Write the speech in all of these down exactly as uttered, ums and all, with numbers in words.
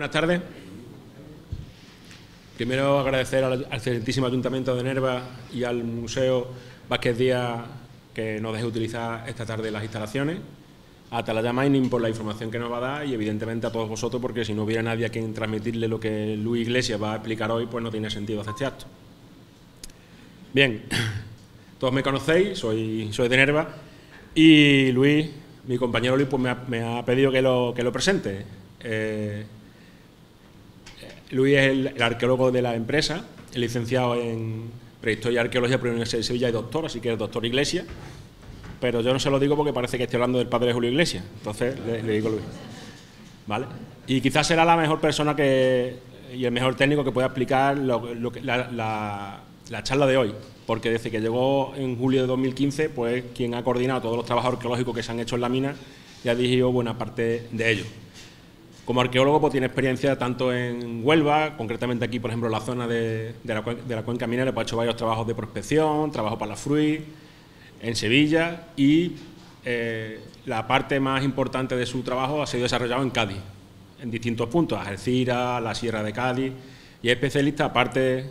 Buenas tardes. Primero agradecer al excelentísimo Ayuntamiento de Nerva y al Museo Vázquez Díaz que nos deje utilizar esta tarde las instalaciones, a Atalaya Mining por la información que nos va a dar y evidentemente a todos vosotros, porque si no hubiera nadie a quien transmitirle lo que Luis Iglesias va a explicar hoy, pues no tiene sentido hacer este acto. Bien, todos me conocéis, soy, soy de Nerva y Luis, mi compañero Luis, pues me ha, me ha pedido que lo, que lo presente. Eh, Luis es el, el arqueólogo de la empresa, es licenciado en Prehistoria y Arqueología por la Universidad de Sevilla y doctor, así que es doctor Iglesias, pero yo no se lo digo porque parece que estoy hablando del padre de Julio Iglesias, entonces le, le digo Luis. ¿Vale? Y quizás será la mejor persona que, y el mejor técnico que pueda explicar lo, lo que, la, la, la charla de hoy, porque desde que llegó en julio de dos mil quince, pues quien ha coordinado todos los trabajos arqueológicos que se han hecho en la mina y ha dirigido buena parte de ellos. Como arqueólogo pues tiene experiencia tanto en Huelva, concretamente aquí, por ejemplo, en la zona de, de, la, de la cuenca minera, pues ha hecho varios trabajos de prospección, trabajo para la Fruit, en Sevilla, y eh, la parte más importante de su trabajo ha sido desarrollado en Cádiz, en distintos puntos, Algeciras, la Sierra de Cádiz, y es especialista, aparte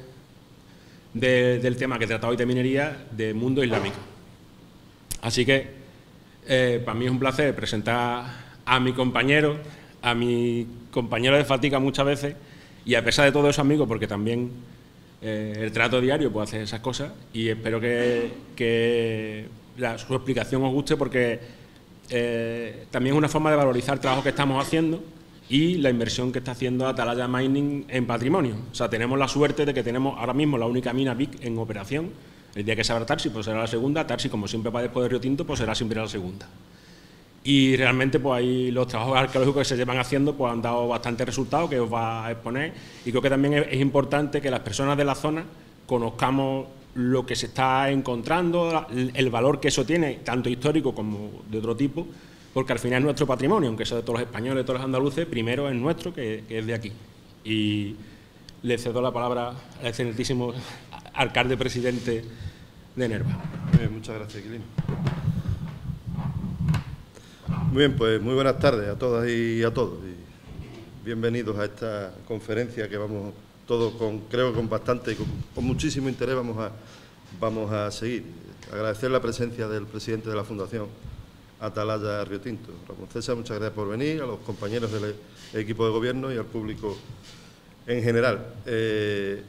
de, del tema que he tratado hoy de minería, de mundo islámico. Así que eh, para mí es un placer presentar a mi compañero, a mi compañero de fatiga muchas veces, y a pesar de todo eso, amigos, porque también eh, el trato diario puede hacer esas cosas, y espero que, que la, su explicación os guste, porque eh, también es una forma de valorizar el trabajo que estamos haciendo y la inversión que está haciendo Atalaya Mining en patrimonio. O sea, tenemos la suerte de que tenemos ahora mismo la única mina V I C en operación. El día que se abra Tarsi, pues será la segunda. Tarsi, como siempre va después de Río Tinto, pues será siempre la segunda. Y realmente pues ahí los trabajos arqueológicos que se llevan haciendo pues han dado bastante resultados que os va a exponer, y creo que también es, es importante que las personas de la zona conozcamos lo que se está encontrando, el valor que eso tiene, tanto histórico como de otro tipo, porque al final es nuestro patrimonio, aunque sea de todos los españoles, de todos los andaluces, primero es nuestro, que, que es de aquí. Y le cedo la palabra al excelentísimo alcalde presidente de Nerva. Eh, muchas gracias, Quilino. Muy bien, pues muy buenas tardes a todas y a todos. Y bienvenidos a esta conferencia que vamos todos, con, creo con bastante y con, con muchísimo interés vamos a, vamos a seguir. Agradecer la presencia del presidente de la Fundación Atalaya Río Tinto, Ramón César, muchas gracias por venir, a los compañeros del equipo de gobierno y al público en general. Eh,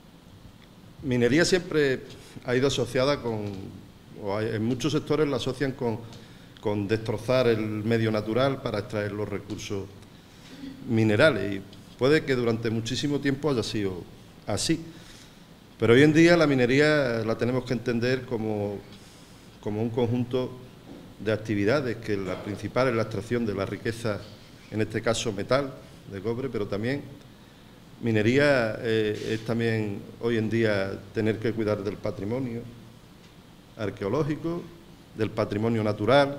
minería siempre ha ido asociada con, o hay, en muchos sectores la asocian con con destrozar el medio natural para extraer los recursos minerales, y puede que durante muchísimo tiempo haya sido así, pero hoy en día la minería la tenemos que entender como, como un conjunto de actividades, que la principal es la extracción de la riqueza, en este caso metal, de cobre, pero también minería eh, es también hoy en día tener que cuidar del patrimonio arqueológico, del patrimonio natural,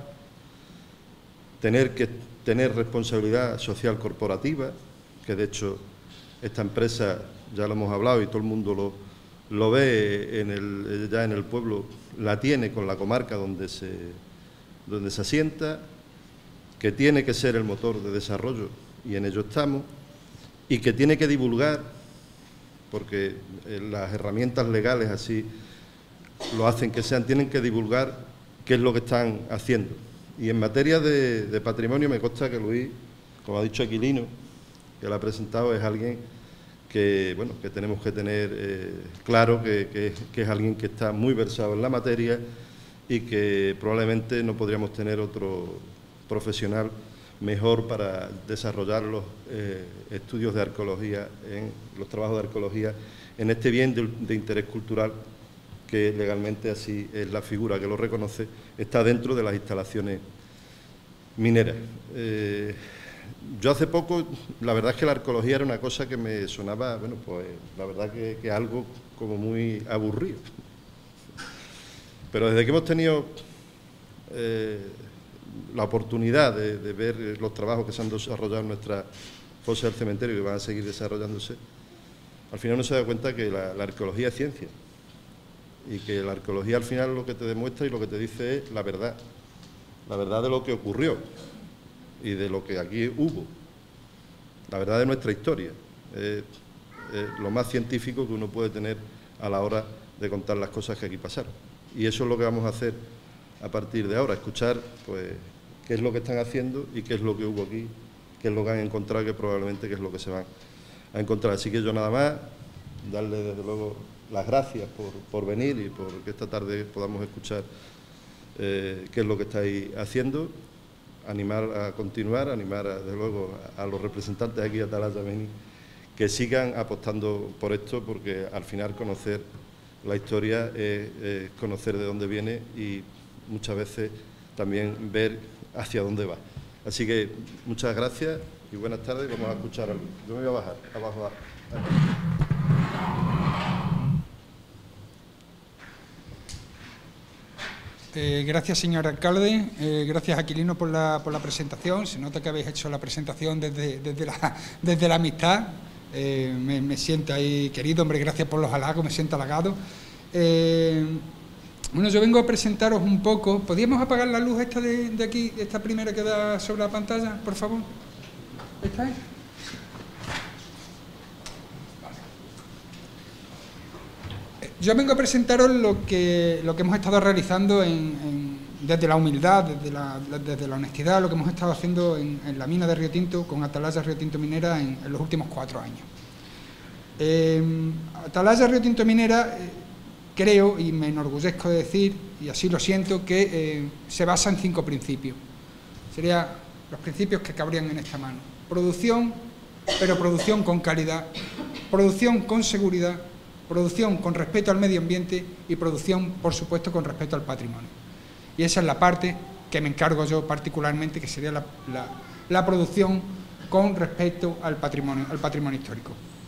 tener que tener responsabilidad social corporativa, que de hecho esta empresa, ya lo hemos hablado y todo el mundo lo, lo ve en el, ya en el pueblo, la tiene con la comarca donde se, donde se asienta, que tiene que ser el motor de desarrollo, y en ello estamos, y que tiene que divulgar, porque las herramientas legales así lo hacen que sean, tienen que divulgar qué es lo que están haciendo. Y en materia de, de patrimonio me consta que Luis, como ha dicho Aquilino, que lo ha presentado, es alguien que, bueno, que tenemos que tener eh, claro que, que, que es alguien que está muy versado en la materia y que probablemente no podríamos tener otro profesional mejor para desarrollar los eh, estudios de arqueología, en los trabajos de arqueología en este bien de, de interés cultural, que legalmente así es la figura que lo reconoce, está dentro de las instalaciones mineras. Eh, yo hace poco, la verdad es que la arqueología era una cosa que me sonaba, bueno, pues la verdad que, que algo como muy aburrido. Pero desde que hemos tenido eh, la oportunidad de, de ver los trabajos que se han desarrollado en nuestra fosa del cementerio y que van a seguir desarrollándose, al final uno se da cuenta que la, la arqueología es ciencia, y que la arqueología al final lo que te demuestra y lo que te dice es la verdad, la verdad de lo que ocurrió y de lo que aquí hubo. la verdad de nuestra historia. Eh, eh, lo más científico que uno puede tener a la hora de contar las cosas que aquí pasaron. Y eso es lo que vamos a hacer a partir de ahora, escuchar pues qué es lo que están haciendo y qué es lo que hubo aquí, qué es lo que han encontrado, que probablemente qué es lo que se van a encontrar. Así que yo nada más, darle desde luego las gracias por, por venir y por que esta tarde podamos escuchar eh, qué es lo que estáis haciendo, animar a continuar, animar a, desde luego a, a los representantes aquí, a Atalaya Beni, que sigan apostando por esto, porque al final conocer la historia es, es conocer de dónde viene y muchas veces también ver hacia dónde va. Así que muchas gracias y buenas tardes. Vamos a escuchar algo. Yo me voy a bajar abajo. Eh, gracias, señor alcalde. Eh, gracias, Aquilino, por la, por la presentación. Se nota que habéis hecho la presentación desde, desde, la, desde la amistad. Eh, me, me siento ahí querido, hombre, gracias por los halagos, me siento halagado. Eh, bueno, yo vengo a presentaros un poco. ¿Podríamos apagar la luz esta de, de aquí, esta primera que da sobre la pantalla, por favor? ¿Esta es? Yo vengo a presentaros lo que, lo que hemos estado realizando en, en, desde la humildad, desde la, desde la honestidad, lo que hemos estado haciendo en, en la mina de Río Tinto, con Atalaya Río Tinto Minera, en, en los últimos cuatro años. Eh, Atalaya Río Tinto Minera, eh, creo, y me enorgullezco de decir, y así lo siento, que eh, se basa en cinco principios. Serían los principios que cabrían en esta mano. Producción, pero producción con calidad, producción con seguridad, producción con respeto al medio ambiente y producción, por supuesto, con respeto al patrimonio. Y esa es la parte que me encargo yo particularmente, que sería la, la, la producción con respecto al patrimonio, al patrimonio histórico.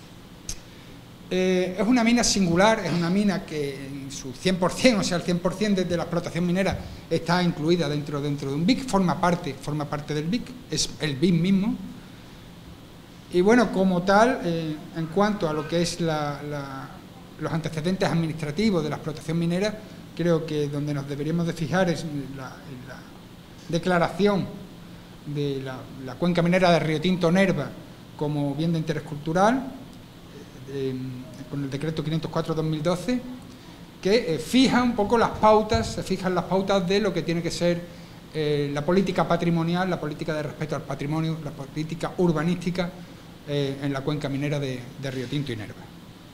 Eh, es una mina singular, es una mina que en su cien por cien, o sea, el cien por cien desde la explotación minera está incluida dentro, dentro de un B I C, forma parte, forma parte del B I C, es el B I C mismo. Y bueno, como tal, eh, en cuanto a lo que es la... la los antecedentes administrativos de la explotación minera, creo que donde nos deberíamos de fijar es en la, en la declaración de la, la cuenca minera de Río Tinto Nerva como bien de interés cultural, eh, con el decreto quinientos cuatro barra dos mil doce, que eh, fija un poco las pautas, se fijan las pautas de lo que tiene que ser eh, la política patrimonial, la política de respeto al patrimonio, la política urbanística eh, en la cuenca minera de, de Río Tinto y Nerva.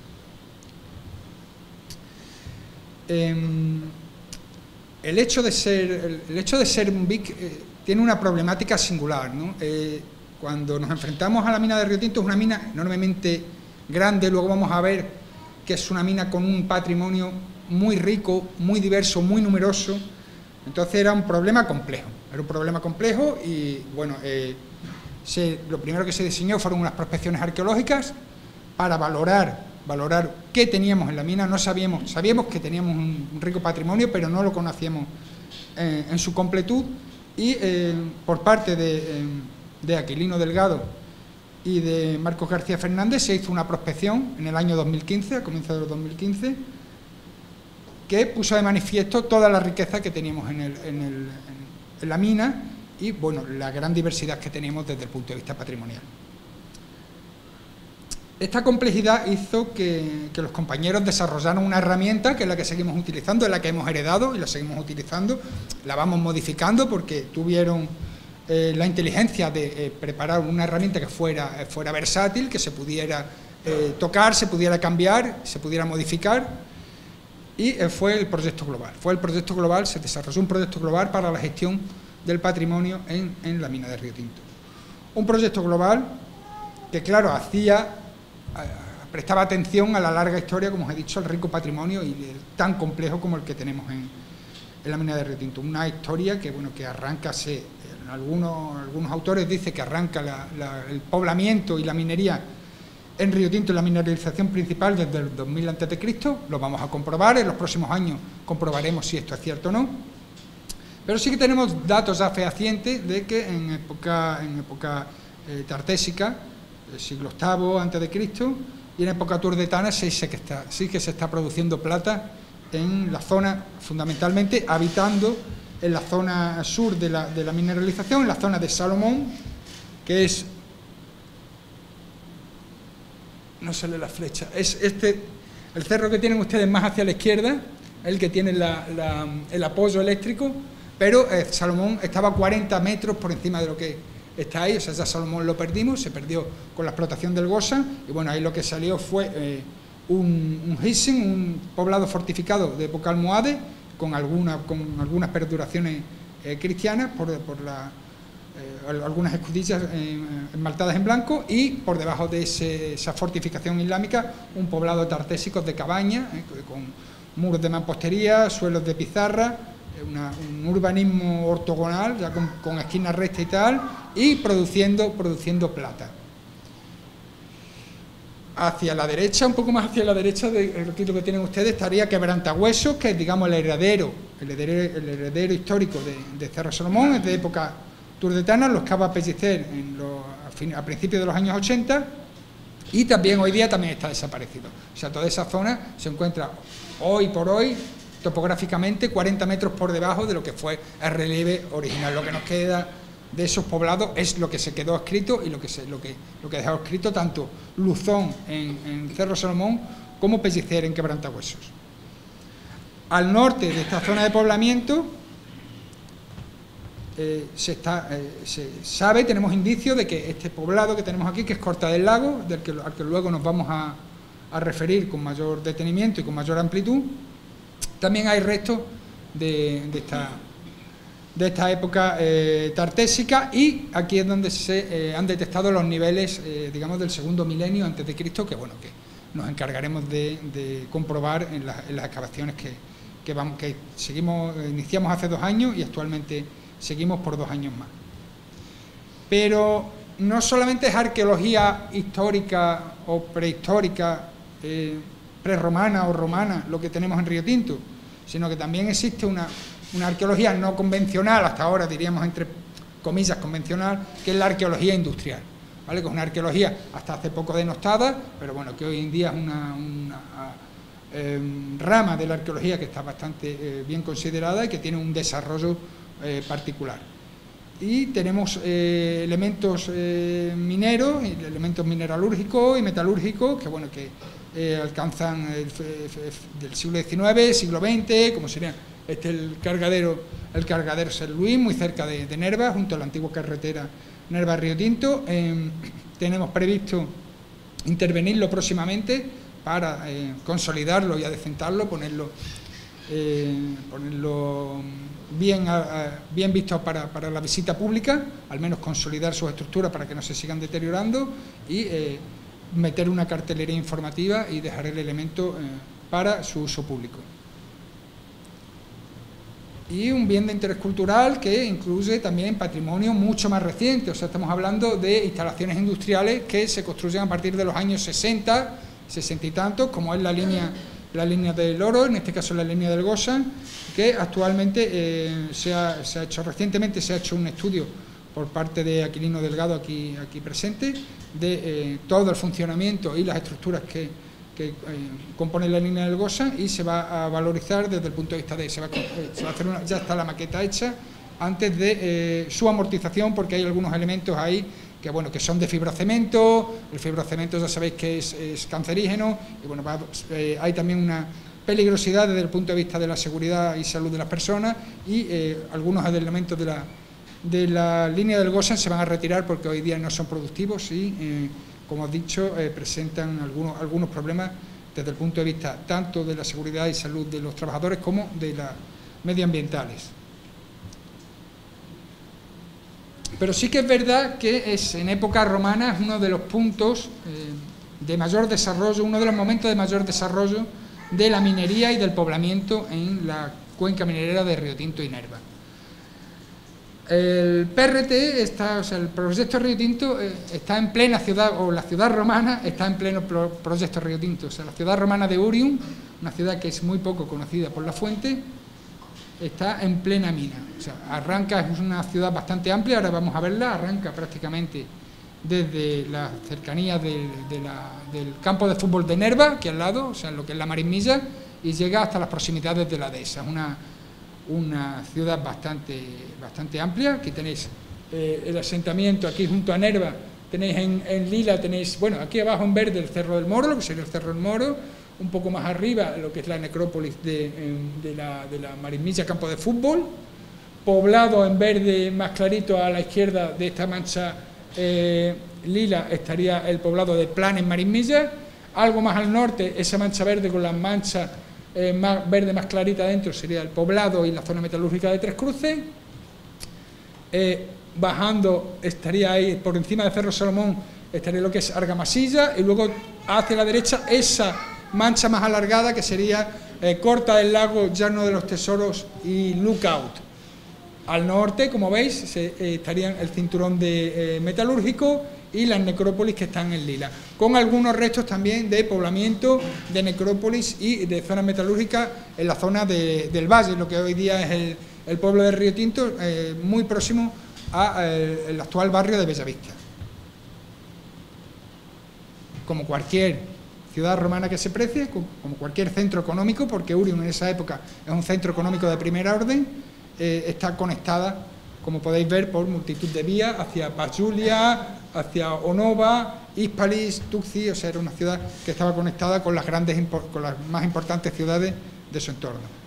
El hecho de ser, el hecho de ser un B I C eh, tiene una problemática singular, ¿no? Eh, cuando nos enfrentamos a la mina de Río Tinto, es una mina enormemente grande, luego vamos a ver que es una mina con un patrimonio muy rico, muy diverso, muy numeroso. Entonces era un problema complejo, era un problema complejo y bueno, eh, se, lo primero que se diseñó fueron unas prospecciones arqueológicas para valorar valorar qué teníamos en la mina. No sabíamos, sabíamos que teníamos un rico patrimonio, pero no lo conocíamos eh, en su completud, y eh, por parte de, eh, de Aquilino Delgado y de Marcos García Fernández se hizo una prospección en el año dos mil quince, a comienzos del dos mil quince, que puso de manifiesto toda la riqueza que teníamos en, el, en, el, en la mina y bueno, la gran diversidad que tenemos desde el punto de vista patrimonial. Esta complejidad hizo que, que los compañeros desarrollaran una herramienta que es la que seguimos utilizando, es la que hemos heredado y la seguimos utilizando, la vamos modificando porque tuvieron eh, la inteligencia de eh, preparar una herramienta que fuera, eh, fuera versátil, que se pudiera eh, tocar, se pudiera cambiar, se pudiera modificar, y eh, fue el proyecto global. Fue el proyecto global, se desarrolló un proyecto global para la gestión del patrimonio en, en la mina de Río Tinto. Un proyecto global que, claro, hacía... prestaba atención a la larga historia, como os he dicho, al rico patrimonio y tan complejo como el que tenemos en, en la mina de Río Tinto. Una historia que, bueno, que arranca, se, en algunos, algunos autores dicen que arranca la, la, el poblamiento y la minería en Río Tinto, la mineralización principal desde el dos mil antes de Cristo. Lo vamos a comprobar, en los próximos años comprobaremos si esto es cierto o no. Pero sí que tenemos datos ya fehacientes de que en época, en época eh, tartésica, del siglo octavo antes de Cristo, y en época turdetana sí, sí, que está, sí que se está produciendo plata en la zona, fundamentalmente habitando en la zona sur de la, de la mineralización, en la zona de Salomón, que es no sale la flecha, es este, el cerro que tienen ustedes más hacia la izquierda, el que tiene la, la, el apoyo eléctrico, pero eh, Salomón estaba a cuarenta metros por encima de lo que está ahí, o sea, ya Salomón lo perdimos, se perdió con la explotación del Goza, y bueno, ahí lo que salió fue eh, un, un Hissing, un poblado fortificado de época almohade, con, alguna, con algunas perduraciones eh, cristianas, por, por la, eh, algunas escudillas eh, enmaltadas en blanco, y por debajo de ese, esa fortificación islámica, un poblado tartésicos de cabaña, eh, con muros de mampostería, suelos de pizarra, Una, un urbanismo ortogonal, ya con, con esquinas rectas y tal, y produciendo, produciendo plata. Hacia la derecha, un poco más hacia la derecha del requisito que tienen ustedes, estaría Quebrantahuesos, que es, digamos, el heredero, el heredero, el heredero histórico de, de Cerro Salomón, es de época turdetana, los cava Pellicer en los, a, fin, a principios de los años ochenta, y también hoy día también está desaparecido. O sea, toda esa zona se encuentra hoy por hoy topográficamente cuarenta metros por debajo de lo que fue el relieve original. Lo que nos queda de esos poblados es lo que se quedó escrito y lo que se, lo que, lo que dejó escrito tanto Luzón en, en Cerro Salomón como Pellicer en Quebrantahuesos. Al norte de esta zona de poblamiento eh, se, está, eh, se sabe, tenemos indicios de que este poblado que tenemos aquí, que es Corta del Lago, del que, al que luego nos vamos a, a referir con mayor detenimiento y con mayor amplitud, también hay restos de, de, esta, de esta época eh, tartésica, y aquí es donde se eh, han detectado los niveles, eh, digamos, del segundo milenio antes de Cristo, que bueno, que nos encargaremos de, de comprobar en, la, en las excavaciones que, que, vamos, que seguimos, iniciamos hace dos años y actualmente seguimos por dos años más. Pero no solamente es arqueología histórica o prehistórica, eh, prerromana o romana lo que tenemos en Río Tinto, sino que también existe una, una arqueología no convencional, hasta ahora diríamos entre comillas convencional, que es la arqueología industrial, ¿vale? Que es una arqueología hasta hace poco denostada, pero bueno, que hoy en día es una, una eh, rama de la arqueología que está bastante eh, bien considerada y que tiene un desarrollo eh, particular. Y tenemos eh, elementos eh, mineros, elementos mineralúrgicos y metalúrgicos que bueno que eh, alcanzan el, del siglo diecinueve, siglo veinte, como sería este el cargadero, el cargadero San Luis, muy cerca de, de Nerva, junto a la antigua carretera Nerva-Río Tinto. Eh, tenemos previsto intervenirlo próximamente para eh, consolidarlo y adecentarlo, ponerlo, eh, ponerlo bien, a, bien visto para, para la visita pública, al menos consolidar sus estructuras para que no se sigan deteriorando y eh, meter una cartelería informativa y dejar el elemento eh, para su uso público. Y un bien de interés cultural que incluye también patrimonio mucho más reciente, o sea, estamos hablando de instalaciones industriales que se construyen a partir de los años sesenta, sesenta y tantos, como es la línea, la línea del oro, en este caso la línea del Goza, que actualmente eh, se, ha, se ha hecho, recientemente se ha hecho un estudio por parte de Aquilino Delgado, aquí, aquí presente, de eh, todo el funcionamiento y las estructuras que, que eh, componen la línea del Goza, y se va a valorizar desde el punto de vista de, se va a, eh, se va a hacer una, ya está la maqueta hecha, antes de eh, su amortización, porque hay algunos elementos ahí que bueno, que son de fibrocemento. El fibrocemento ya sabéis que es, es cancerígeno, y bueno, va, eh, hay también una peligrosidad desde el punto de vista de la seguridad y salud de las personas, y eh, algunos elementos de la, de la línea del Goza se van a retirar porque hoy día no son productivos y, eh, como he dicho, eh, presentan algunos, algunos problemas desde el punto de vista tanto de la seguridad y salud de los trabajadores como de las medioambientales. Pero sí que es verdad que es, en época romana es uno de los puntos eh, de mayor desarrollo, uno de los momentos de mayor desarrollo de la minería y del poblamiento en la cuenca minera de Río Tinto y Nerva. El P R T, está, o sea, el proyecto Río Tinto eh, está en plena ciudad, o la ciudad romana está en pleno pro, proyecto Río Tinto. O sea, la ciudad romana de Urium, una ciudad que es muy poco conocida por la fuente, está en plena mina. O sea, arranca, es una ciudad bastante amplia, ahora vamos a verla, arranca prácticamente desde las cercanías de, de la, del campo de fútbol de Nerva, que al lado, o sea, lo que es la Marismilla, y llega hasta las proximidades de la dehesa. Es una, una ciudad bastante, bastante amplia. Aquí tenéis eh, el asentamiento, aquí junto a Nerva, tenéis en, en lila, tenéis, bueno, aquí abajo en verde el Cerro del Moro, lo que sería el Cerro del Moro, un poco más arriba lo que es la necrópolis de, de la, de la Marismilla, campo de fútbol, poblado en verde más clarito a la izquierda de esta mancha eh, lila estaría el poblado de Planes Marismilla, algo más al norte esa mancha verde con las manchas eh, más verde más clarita adentro sería el poblado y la zona metalúrgica de Tres Cruces. Eh, bajando estaría ahí por encima de Cerro Salomón estaría lo que es Argamasilla y luego hacia la derecha esa mancha más alargada que sería eh, Corta del Lago, Llano de los Tesoros y Lookout. Al norte, como veis, se, eh, estarían el cinturón de eh, metalúrgico y las necrópolis que están en lila, con algunos restos también de poblamiento de necrópolis y de zonas metalúrgicas en la zona de, del valle, lo que hoy día es el, el pueblo de Río Tinto, eh, muy próximo al actual barrio de Bellavista. Como cualquier ciudad romana que se precie, como cualquier centro económico, porque Urium en esa época es un centro económico de primera orden, eh, está conectada, como podéis ver, por multitud de vías hacia Pachulia, hacia Onova, Hispalis, Tuxi, o sea, era una ciudad que estaba conectada con las grandes, con las más importantes ciudades de su entorno.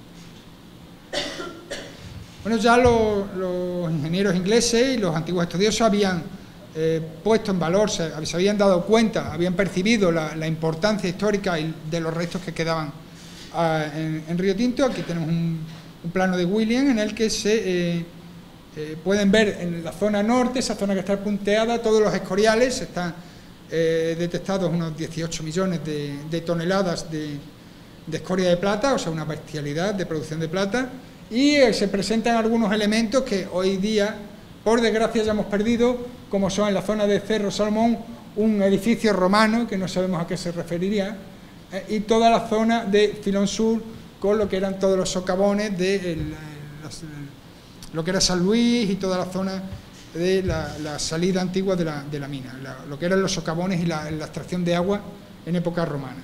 Bueno, ya los, los ingenieros ingleses y los antiguos estudiosos habían eh, puesto en valor, se, se habían dado cuenta, habían percibido la, la importancia histórica de los restos que quedaban a, en, en Río Tinto. Aquí tenemos un, un plano de William en el que se eh, eh, pueden ver en la zona norte, esa zona que está punteada, todos los escoriales, están eh, detectados unos dieciocho millones de, de toneladas de, de escoria de plata, o sea, una bestialidad de producción de plata. Y eh, se presentan algunos elementos que hoy día, por desgracia, ya hemos perdido, como son en la zona de Cerro Salomón, un edificio romano, que no sabemos a qué se referiría, eh, y toda la zona de Filón Sur, con lo que eran todos los socavones de el, las, lo que era San Luis y toda la zona de la, la salida antigua de la, de la mina, la, lo que eran los socavones y la, la extracción de agua en época romana.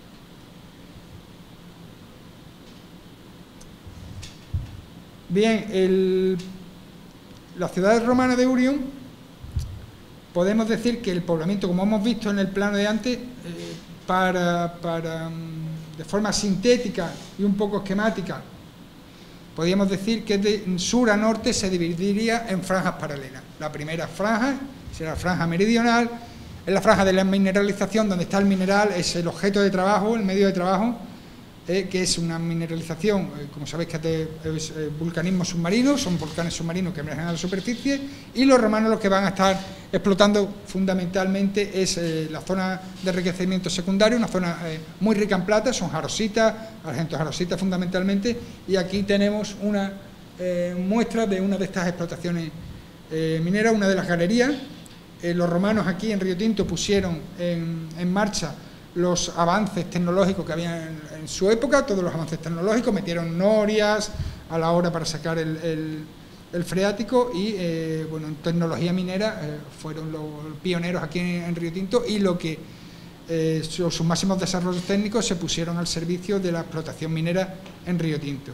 Bien, el, la ciudad romana de Urium, podemos decir que el poblamiento, como hemos visto en el plano de antes, eh, para, para, de forma sintética y un poco esquemática, podríamos decir que de sur a norte se dividiría en franjas paralelas. La primera franja será la franja meridional, es la franja de la mineralización, donde está el mineral, es el objeto de trabajo, el medio de trabajo, Eh, que es una mineralización, eh, como sabéis que es eh, vulcanismo submarino, son volcanes submarinos que emergen a la superficie, y los romanos los que van a estar explotando fundamentalmente es eh, la zona de enriquecimiento secundario, una zona eh, muy rica en plata, son jarositas, argentos jarositas fundamentalmente, y aquí tenemos una eh, muestra de una de estas explotaciones eh, mineras, una de las galerías. Eh, los romanos aquí en Río Tinto pusieron en, en marcha los avances tecnológicos que había en, en su época, todos los avances tecnológicos, metieron norias a la hora para sacar el, el, el freático y, eh, bueno, en tecnología minera eh, fueron los pioneros aquí en, en Río Tinto, y lo que eh, sus, sus máximos desarrollos técnicos se pusieron al servicio de la explotación minera en Río Tinto.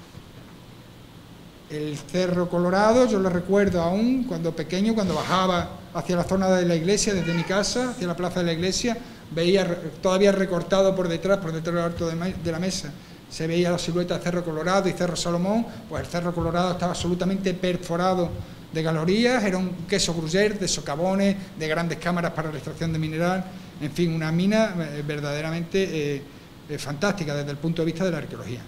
El Cerro Colorado, yo lo recuerdo aún cuando pequeño, cuando bajaba hacia la zona de la iglesia, desde mi casa, hacia la plaza de la iglesia, veía todavía recortado por detrás, por detrás del alto de la mesa, se veía la silueta de Cerro Colorado y Cerro Salomón. Pues el Cerro Colorado estaba absolutamente perforado de galerías, era un queso gruyer de socavones, de grandes cámaras para la extracción de mineral, en fin, una mina eh, verdaderamente eh, eh, fantástica desde el punto de vista de la arqueología.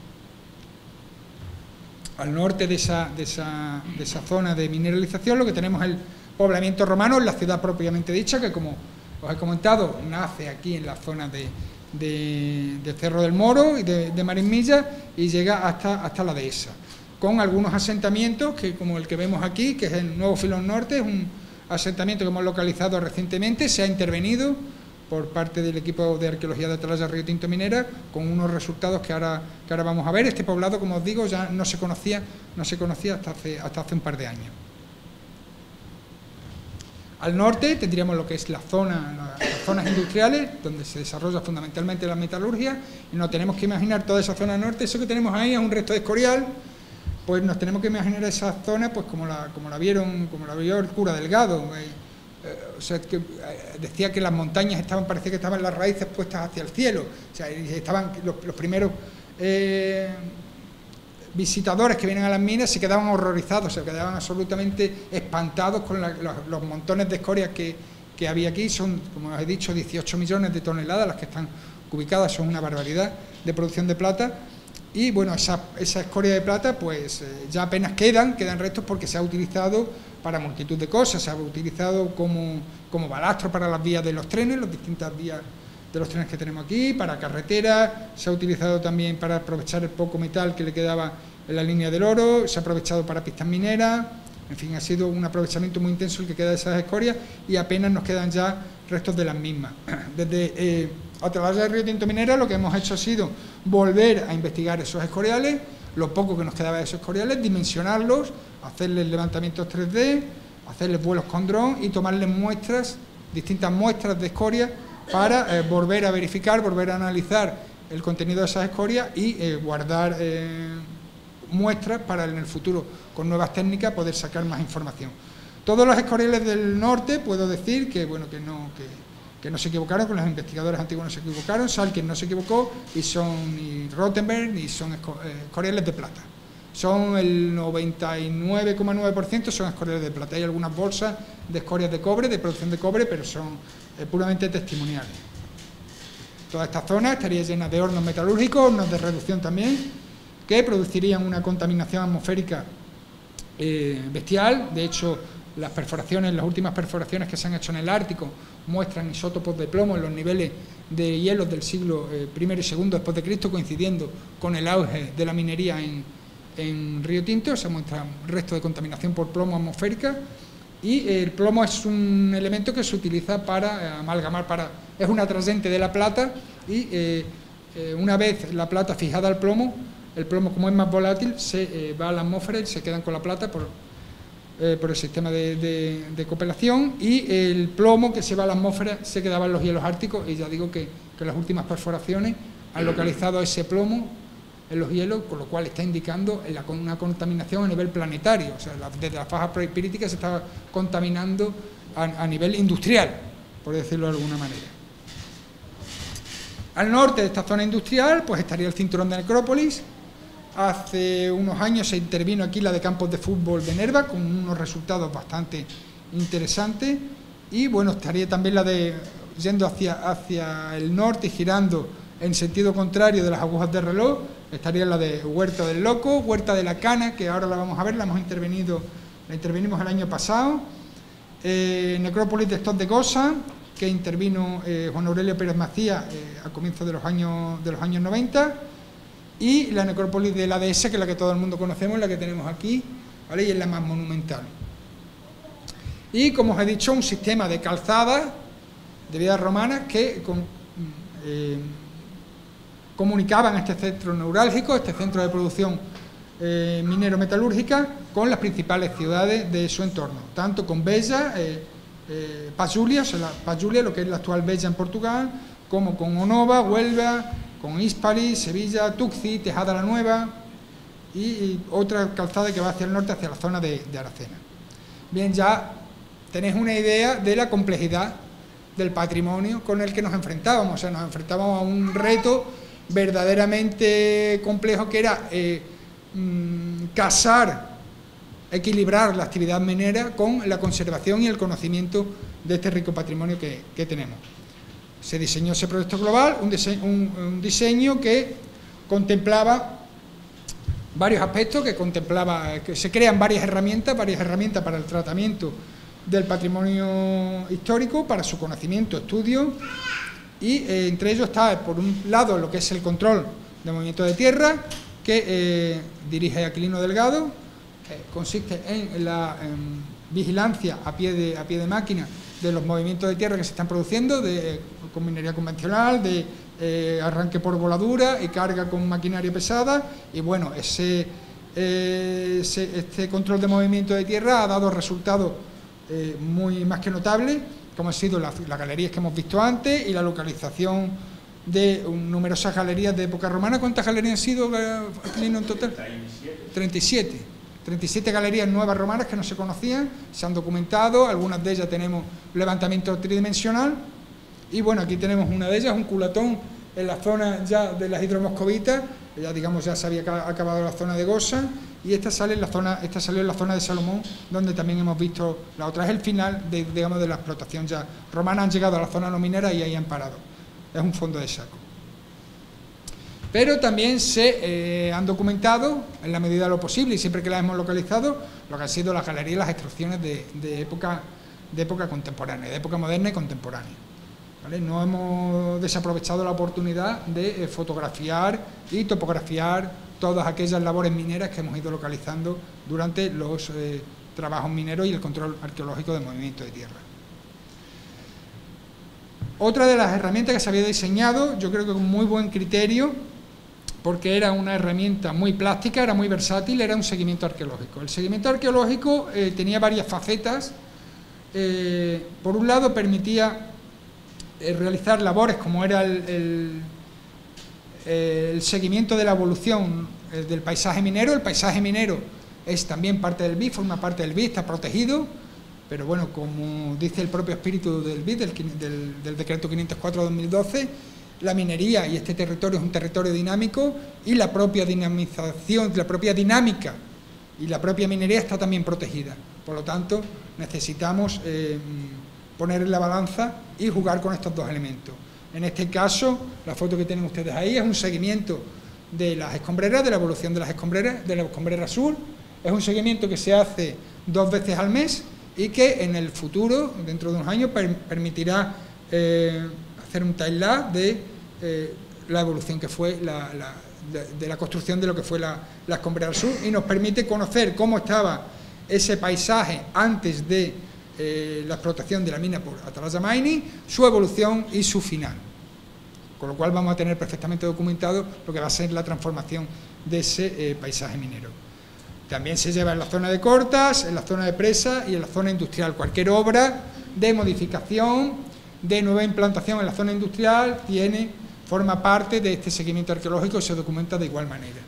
Al norte de esa, de, esa, de esa zona de mineralización lo que tenemos es el poblamiento romano en la ciudad propiamente dicha, que como os he comentado, nace aquí en la zona de, de, de Cerro del Moro y de, de Marismilla y llega hasta, hasta la dehesa, con algunos asentamientos que, como el que vemos aquí, que es el Nuevo Filón Norte, es un asentamiento que hemos localizado recientemente, se ha intervenido por parte del equipo de arqueología de Atalaya Río Tinto Minera, con unos resultados que ahora, que ahora vamos a ver. Este poblado, como os digo, ya no se conocía, no se conocía hasta hace, hasta hace un par de años. Al norte tendríamos lo que es la zona, las zonas industriales, donde se desarrolla fundamentalmente la metalurgia, y nos tenemos que imaginar toda esa zona norte. Eso que tenemos ahí es un resto de escorial, pues nos tenemos que imaginar esa zona pues como la, como la vieron, como la vio el cura Delgado, eh, o sea, que decía que las montañas estaban, parecía que estaban las raíces puestas hacia el cielo, o sea, estaban los, los primeros eh, visitadores que vienen a las minas se quedaban horrorizados, se quedaban absolutamente espantados con la, los, los montones de escorias que, que había aquí. Son, como os he dicho, dieciocho millones de toneladas las que están ubicadas, son una barbaridad de producción de plata. Y bueno, esa, esa escoria de plata pues eh, ya apenas quedan, quedan restos porque se ha utilizado para multitud de cosas, se ha utilizado como, como balastro para las vías de los trenes, las distintas vías de los trenes que tenemos aquí, para carreteras, se ha utilizado también para aprovechar el poco metal que le quedaba en la línea del oro, se ha aprovechado para pistas mineras, en fin, ha sido un aprovechamiento muy intenso el que queda de esas escorias y apenas nos quedan ya restos de las mismas. Desde eh, Atalaya de Río Tinto Minera lo que hemos hecho ha sido volver a investigar esos escoriales, lo poco que nos quedaba de esos escoriales, dimensionarlos, hacerles levantamientos tres D, hacerles vuelos con dron y tomarles muestras, distintas muestras de escoria para eh, volver a verificar, volver a analizar el contenido de esas escorias y eh, guardar eh, muestras para en el futuro, con nuevas técnicas, poder sacar más información. Todos los escoriales del norte, puedo decir que, bueno, que no, que, que no se equivocaron, con los investigadores antiguos no se equivocaron, Salkin no se equivocó, y son ni Rottenberg ni son escoriales de plata. Son el noventa y nueve coma nueve por ciento son escoriales de plata. Hay algunas bolsas de escorias de cobre, de producción de cobre, pero son eh, puramente testimoniales. Toda esta zona estaría llena de hornos metalúrgicos, hornos de reducción también, que producirían una contaminación atmosférica eh, bestial. De hecho, las perforaciones, las últimas perforaciones que se han hecho en el Ártico muestran isótopos de plomo en los niveles de hielos del siglo eh, primero y segundo después de Cristo, coincidiendo con el auge de la minería en, en Río Tinto. Se muestra resto de contaminación por plomo atmosférica, y eh, el plomo es un elemento que se utiliza para eh, amalgamar, para, es un atrayente de la plata, y eh, eh, una vez la plata fijada al plomo, el plomo, como es más volátil, se eh, va a la atmósfera y se quedan con la plata por, eh, por el sistema de, de, de cooperación, y el plomo que se va a la atmósfera se quedaba en los hielos árticos, y ya digo que, que las últimas perforaciones han localizado ese plomo en los hielos, con lo cual está indicando la, una contaminación a nivel planetario. O sea, la, desde la faja pirítica se está contaminando a, a nivel industrial, por decirlo de alguna manera. Al norte de esta zona industrial pues estaría el cinturón de necrópolis. Hace unos años se intervino aquí la de campos de fútbol de Nerva, con unos resultados bastante interesantes, y bueno, estaría también la de, yendo hacia, hacia el norte y girando en sentido contrario de las agujas de reloj, estaría la de Huerta del Loco, Huerta de la Cana, que ahora la vamos a ver, la hemos intervenido, la intervenimos el año pasado, eh, necrópolis de Estos de Goza, que intervino eh, Juan Aurelio Pérez Macías eh, a comienzos de los años de los años noventa, y la necrópolis de la dehesa, que es la que todo el mundo conocemos, la que tenemos aquí, ¿vale? Y es la más monumental. Y como os he dicho, un sistema de calzadas de vías romanas que con, eh, comunicaban este centro neurálgico, este centro de producción eh, minero-metalúrgica, con las principales ciudades de su entorno, tanto con Beja, eh, eh, Pachulia, o sea, la, Pachulia, lo que es la actual Beja en Portugal, como con Onova, Huelva, con Hispali, Sevilla, Tuxi, Tejada la Nueva, y, y otra calzada que va hacia el norte, hacia la zona de, de Aracena. Bien, ya tenéis una idea de la complejidad del patrimonio con el que nos enfrentábamos. O sea, nos enfrentábamos a un reto verdaderamente complejo, que era eh, mmm, casar, equilibrar la actividad minera con la conservación y el conocimiento de este rico patrimonio que, que tenemos. Se diseñó ese proyecto global, un diseño, un, un diseño que contemplaba varios aspectos, que contemplaba que se crean varias herramientas, varias herramientas para el tratamiento del patrimonio histórico, para su conocimiento, estudio, y eh, entre ellos está, por un lado, lo que es el control de movimiento de tierra, que eh, dirige Aquilino Delgado, eh, consiste en la en vigilancia a pie de, a pie de máquina de los movimientos de tierra que se están produciendo, de, con minería convencional, de eh, arranque por voladura y carga con maquinaria pesada, y bueno, ese, eh, ese este control de movimiento de tierra ha dado resultados eh, muy más que notables, como han sido las, las galerías que hemos visto antes y la localización de un, numerosas galerías de época romana. ¿Cuántas galerías han sido, Aquilino, en total? treinta y siete. treinta y siete galerías nuevas romanas que no se conocían, se han documentado, algunas de ellas tenemos levantamiento tridimensional, y bueno, aquí tenemos una de ellas, un culatón en la zona ya de las hidromoscovitas, ya digamos ya se había acabado la zona de Gosa, y esta sale en la zona, esta salió en la zona de Salomón, donde también hemos visto, la otra es el final de, digamos, de la explotación ya romana, han llegado a la zona no minera y ahí han parado, es un fondo de saco. Pero también se eh, han documentado, en la medida de lo posible y siempre que las hemos localizado, lo que han sido las galerías y las extracciones de, de, época, de época contemporánea, de época moderna y contemporánea. ¿Vale? No hemos desaprovechado la oportunidad de eh, fotografiar y topografiar todas aquellas labores mineras que hemos ido localizando durante los eh, trabajos mineros y el control arqueológico del movimiento de tierra. Otra de las herramientas que se había diseñado, yo creo que con muy buen criterio, porque era una herramienta muy plástica, era muy versátil, era un seguimiento arqueológico. El seguimiento arqueológico eh, tenía varias facetas. Eh, por un lado, permitía eh, realizar labores como era el, el, el seguimiento de la evolución eh, del paisaje minero. El paisaje minero es también parte del B I D, forma parte del B I D, está protegido, pero bueno, como dice el propio espíritu del B I D, del, del, del decreto quinientos cuatro de dos mil doce, la minería y este territorio es un territorio dinámico y la propia dinamización, la propia dinámica y la propia minería está también protegida. Por lo tanto, necesitamos eh, poner en la balanza y jugar con estos dos elementos. En este caso, la foto que tienen ustedes ahí es un seguimiento de las escombreras, de la evolución de las escombreras, de la escombrera sur. Es un seguimiento que se hace dos veces al mes y que en el futuro, dentro de unos años, per permitirá eh, hacer un time-lapse de eh, la evolución que fue la, la, de, de la construcción de lo que fue la, la escombrera sur, y nos permite conocer cómo estaba ese paisaje antes de eh, la explotación de la mina por Atalaya Mining, su evolución y su final. Con lo cual vamos a tener perfectamente documentado lo que va a ser la transformación de ese eh, paisaje minero. También se lleva en la zona de cortas, en la zona de presa y en la zona industrial. Cualquier obra de modificación, de nueva implantación en la zona industrial, tiene, forma parte de este seguimiento arqueológico y se documenta de igual manera.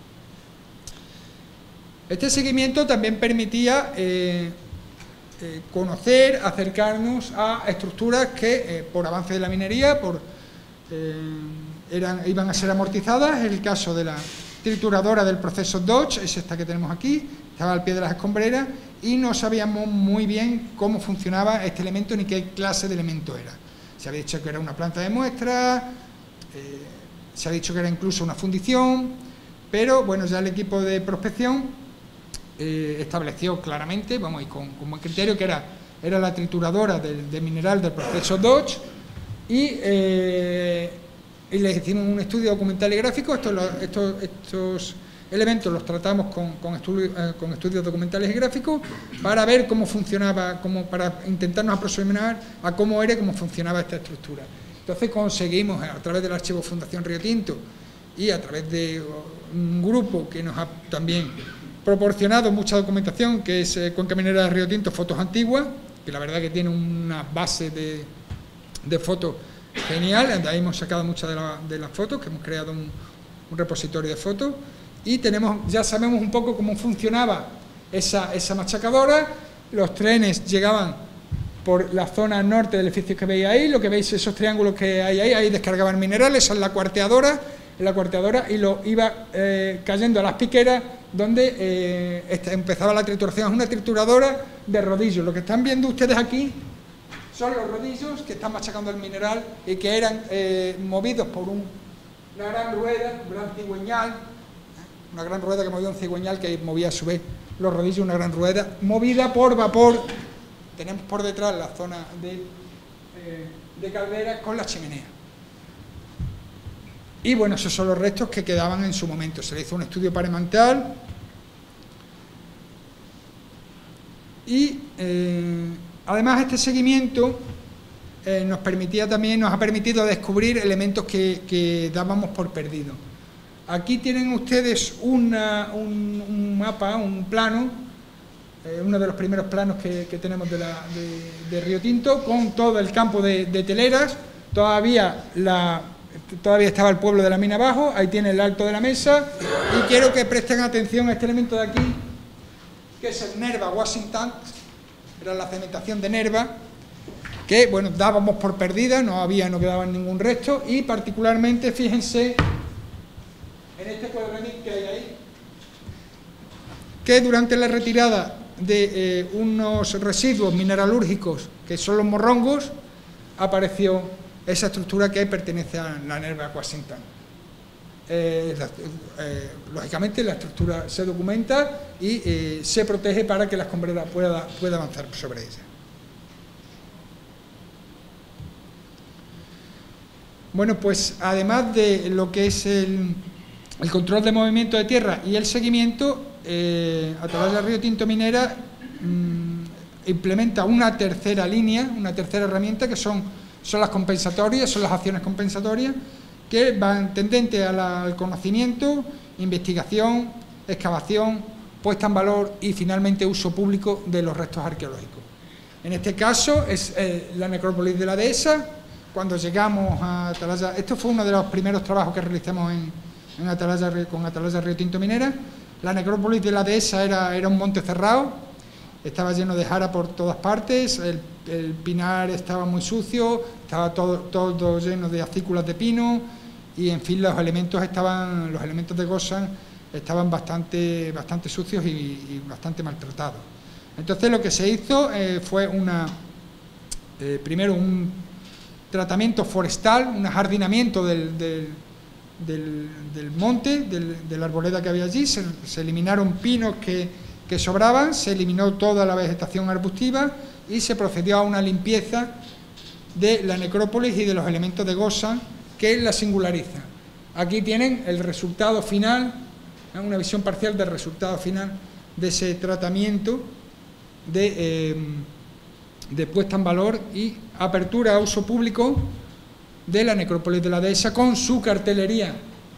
Este seguimiento también permitía eh, eh, conocer, acercarnos a estructuras que, eh, por avance de la minería, por, eh, eran, iban a ser amortizadas. En el caso de la trituradora del proceso Dodge, es esta que tenemos aquí, estaba al pie de las escombreras y no sabíamos muy bien cómo funcionaba este elemento ni qué clase de elemento era. Se había dicho que era una planta de muestra, eh, se ha dicho que era incluso una fundición, pero bueno, ya el equipo de prospección eh, estableció claramente, vamos, y con, con buen criterio, que era, era la trituradora del, del mineral del proceso Dodge, y eh, y les hicimos un estudio documental y gráfico. Estos, estos, estos elementos los tratamos con, con, estudio, eh, con estudios documentales y gráficos para ver cómo funcionaba, como para intentarnos aproximar a cómo era y cómo funcionaba esta estructura. Entonces conseguimos, a través del archivo Fundación Río Tinto y a través de un grupo que nos ha también proporcionado mucha documentación, que es eh, Cuenca Minera de Río Tinto, Fotos Antiguas, que la verdad que tiene una base de, de fotos genial. De ahí hemos sacado muchas de, la, de las fotos, que hemos creado un, un repositorio de fotos, y tenemos, ya sabemos un poco cómo funcionaba esa, esa machacadora. Los trenes llegaban por la zona norte del edificio que veis ahí, lo que veis, esos triángulos que hay ahí, ahí descargaban minerales, esa es la cuarteadora, la cuarteadora, y lo iba eh, cayendo a las piqueras donde eh, este, empezaba la trituración. Es una trituradora de rodillos. Lo que están viendo ustedes aquí son los rodillos que están machacando el mineral y que eran eh, movidos por un, una gran rueda, un gran cigüeñal, una gran rueda que movía un cigüeñal que movía a su vez los rodillos, una gran rueda movida por vapor. Tenemos por detrás la zona de, eh, de caldera con la chimenea. Y bueno, esos son los restos que quedaban en su momento. Se le hizo un estudio paremental y eh, además este seguimiento eh, nos permitía también, nos ha permitido descubrir elementos que, que dábamos por perdido. Aquí tienen ustedes una, un, un mapa, un plano, eh, uno de los primeros planos que, que tenemos de, la, de, de Río Tinto, con todo el campo de, de teleras. Todavía, la, todavía estaba el pueblo de la mina abajo, ahí tiene el alto de la mesa, y quiero que presten atención a este elemento de aquí, que es el Nerva Washing Tank, era la cementación de Nerva, que, bueno, dábamos por perdida, no había, no quedaba ningún resto, y particularmente, fíjense, en este cuadradito que hay ahí, que durante la retirada de eh, unos residuos mineralúrgicos, que son los morrongos, apareció esa estructura que pertenece a la Nerva Washing Tank. Eh, la, eh, lógicamente la estructura se documenta y eh, se protege para que la escombrera pueda, pueda avanzar sobre ella. Bueno, pues además de lo que es el, el control de movimiento de tierra y el seguimiento, eh, Atalaya Río Tinto Minera mmm, implementa una tercera línea, una tercera herramienta, que son, son las compensatorias, son las acciones compensatorias, que van tendentes a la, al conocimiento, investigación, excavación, puesta en valor y finalmente uso público de los restos arqueológicos. En este caso es eh, la necrópolis de la dehesa. Cuando llegamos a Atalaya, esto fue uno de los primeros trabajos que realizamos en, en Atalaya, con Atalaya Río Tinto Minera. La necrópolis de la dehesa era, era un monte cerrado, estaba lleno de jara por todas partes, el, el pinar estaba muy sucio, estaba todo, todo lleno de acículas de pino y, en fin, los elementos estaban, los elementos de Gosan estaban bastante, bastante sucios y, y bastante maltratados. Entonces lo que se hizo eh, fue una, eh, primero un tratamiento forestal, un ajardinamiento del, del, del, del monte, del, de la arboleda que había allí, se, se eliminaron pinos que, que sobraban, se eliminó toda la vegetación arbustiva y se procedió a una limpieza de la necrópolis y de los elementos de Gosan que la singularizan. Aquí tienen el resultado final, ¿eh? Una visión parcial del resultado final de ese tratamiento de, eh, de puesta en valor y apertura a uso público de la necrópolis de la dehesa, con su cartelería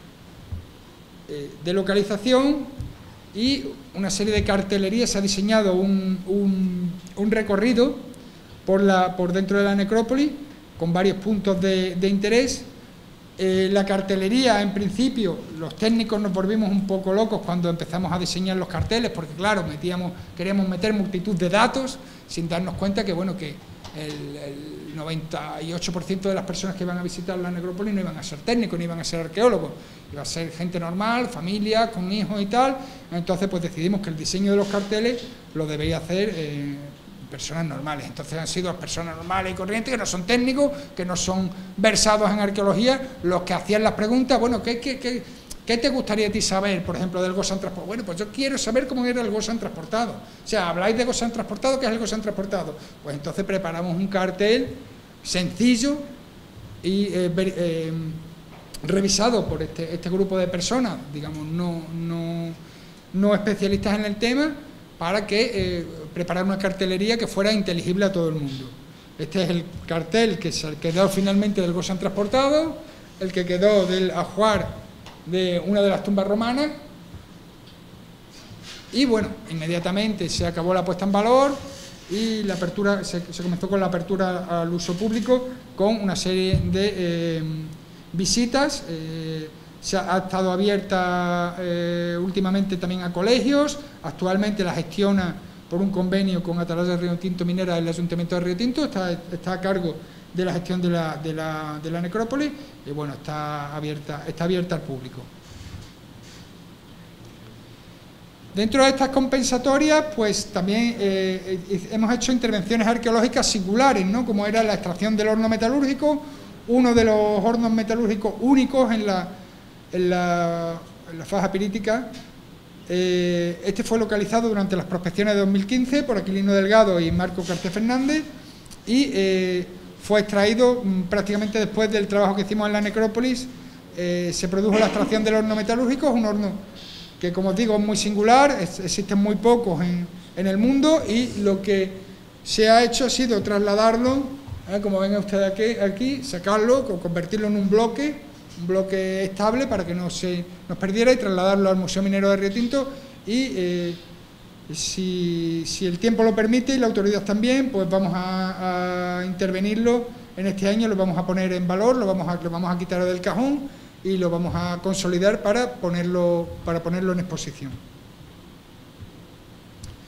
eh, de localización y una serie de cartelerías. Se ha diseñado un, un, un recorrido por, la, por dentro de la necrópolis con varios puntos de, de interés. Eh, la cartelería, en principio, los técnicos nos volvimos un poco locos cuando empezamos a diseñar los carteles, porque claro, metíamos, queríamos meter multitud de datos sin darnos cuenta que, bueno, que el, el noventa y ocho por ciento de las personas que iban a visitar la necrópolis no iban a ser técnicos, ni iban a ser arqueólogos, iba a ser gente normal, familia, con hijos y tal. Entonces pues decidimos que el diseño de los carteles lo debía hacer eh, personas normales. Entonces han sido las personas normales y corrientes, que no son técnicos, que no son versados en arqueología, los que hacían las preguntas. Bueno, ¿qué, qué, qué, qué te gustaría a ti saber, por ejemplo, del Gosan transportado? Bueno, pues yo quiero saber cómo era el Gosan transportado. O sea, habláis de Gosan transportado, ¿qué es el Gosan transportado? Pues entonces preparamos un cartel sencillo y eh, eh, revisado por este, este grupo de personas, digamos, no, no, no especialistas en el tema, para que eh, preparar una cartelería que fuera inteligible a todo el mundo. Este es el cartel que se quedó finalmente del Gosan transportado, el que quedó del ajuar de una de las tumbas romanas, y bueno, inmediatamente se acabó la puesta en valor y la apertura, se, se comenzó con la apertura al uso público, con una serie de eh, visitas. Eh, se ha, ha estado abierta eh, últimamente también a colegios. Actualmente la gestiona por un convenio con Atalaya Río Tinto Minera el Ayuntamiento de Río Tinto, está, está a cargo de la gestión de la, de la, de la necrópolis y bueno, está abierta, está abierta al público. Dentro de estas compensatorias, pues también eh, hemos hecho intervenciones arqueológicas singulares, ¿no? Como era la extracción del horno metalúrgico, uno de los hornos metalúrgicos únicos en la, en la, en la faja pirítica. Eh, este fue localizado durante las prospecciones de dos mil quince por Aquilino Delgado y Marco García Fernández y eh, fue extraído mmm, prácticamente después del trabajo que hicimos en la necrópolis. Eh, se produjo la extracción del horno metalúrgico, es un horno que, como os digo, es muy singular, es, existen muy pocos en, en el mundo, y lo que se ha hecho ha sido trasladarlo, ¿eh? Como ven ustedes aquí, aquí, sacarlo, convertirlo en un bloque, un bloque estable para que no se nos perdiera, y trasladarlo al Museo Minero de Río Tinto, y eh, si, si el tiempo lo permite y la autoridad también, pues vamos a, a intervenirlo en este año, lo vamos a poner en valor, lo vamos a, lo vamos a quitar del cajón y lo vamos a consolidar para ponerlo, para ponerlo en exposición.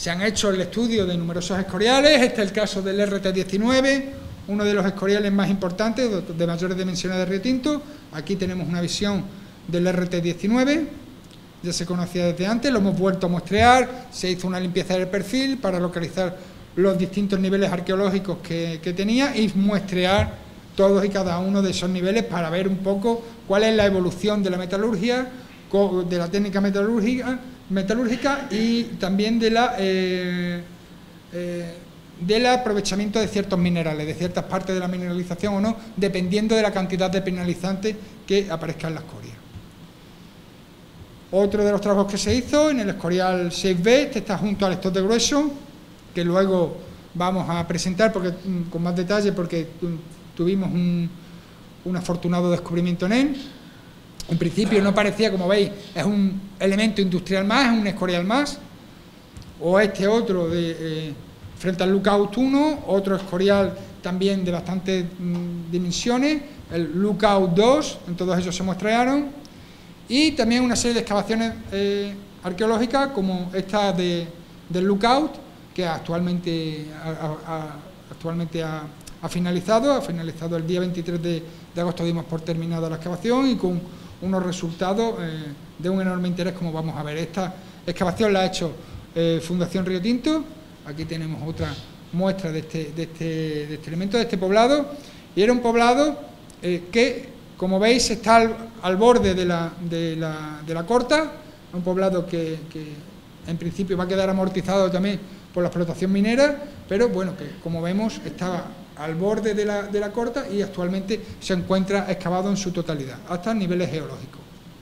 Se han hecho el estudio de numerosos escoriales. Este es el caso del R T diecinueve, uno de los escoriales más importantes, de mayores dimensiones de Río Tinto. Aquí tenemos una visión del R T diecinueve, ya se conocía desde antes, lo hemos vuelto a muestrear, se hizo una limpieza del perfil para localizar los distintos niveles arqueológicos que, que tenía y muestrear todos y cada uno de esos niveles para ver un poco cuál es la evolución de la metalurgia, de la técnica metalúrgica, metalúrgica y también de la eh, eh, del aprovechamiento de ciertos minerales, de ciertas partes de la mineralización o no, dependiendo de la cantidad de penalizantes que aparezca en la escoria. Otro de los trabajos que se hizo en el escorial seis B, este está junto al stock de grueso, que luego vamos a presentar porque, con más detalle, porque tuvimos un, un afortunado descubrimiento en él. En principio no parecía, como veis, es un elemento industrial más, es un escorial más. O este otro de, eh, frente al Lookout uno, otro escorial también de bastantes mm, dimensiones, el Lookout dos, en todos ellos se muestrearon. Y también una serie de excavaciones eh, arqueológicas como esta de, del Lookout, que actualmente, a, a, actualmente ha, ha finalizado, ha finalizado el día veintitrés de, de agosto, dimos por terminada la excavación y con unos resultados eh, de un enorme interés, como vamos a ver. Esta excavación la ha hecho eh, Fundación Río Tinto. Aquí tenemos otra muestra de este, de este, de este elemento, de este poblado, y era un poblado eh, que, como veis, está al, al borde de la, de, la, de la corta, un poblado que, que en principio va a quedar amortizado también por la explotación minera, pero bueno, que como vemos estaba al borde de la, de la corta y actualmente se encuentra excavado en su totalidad, hasta niveles geológicos.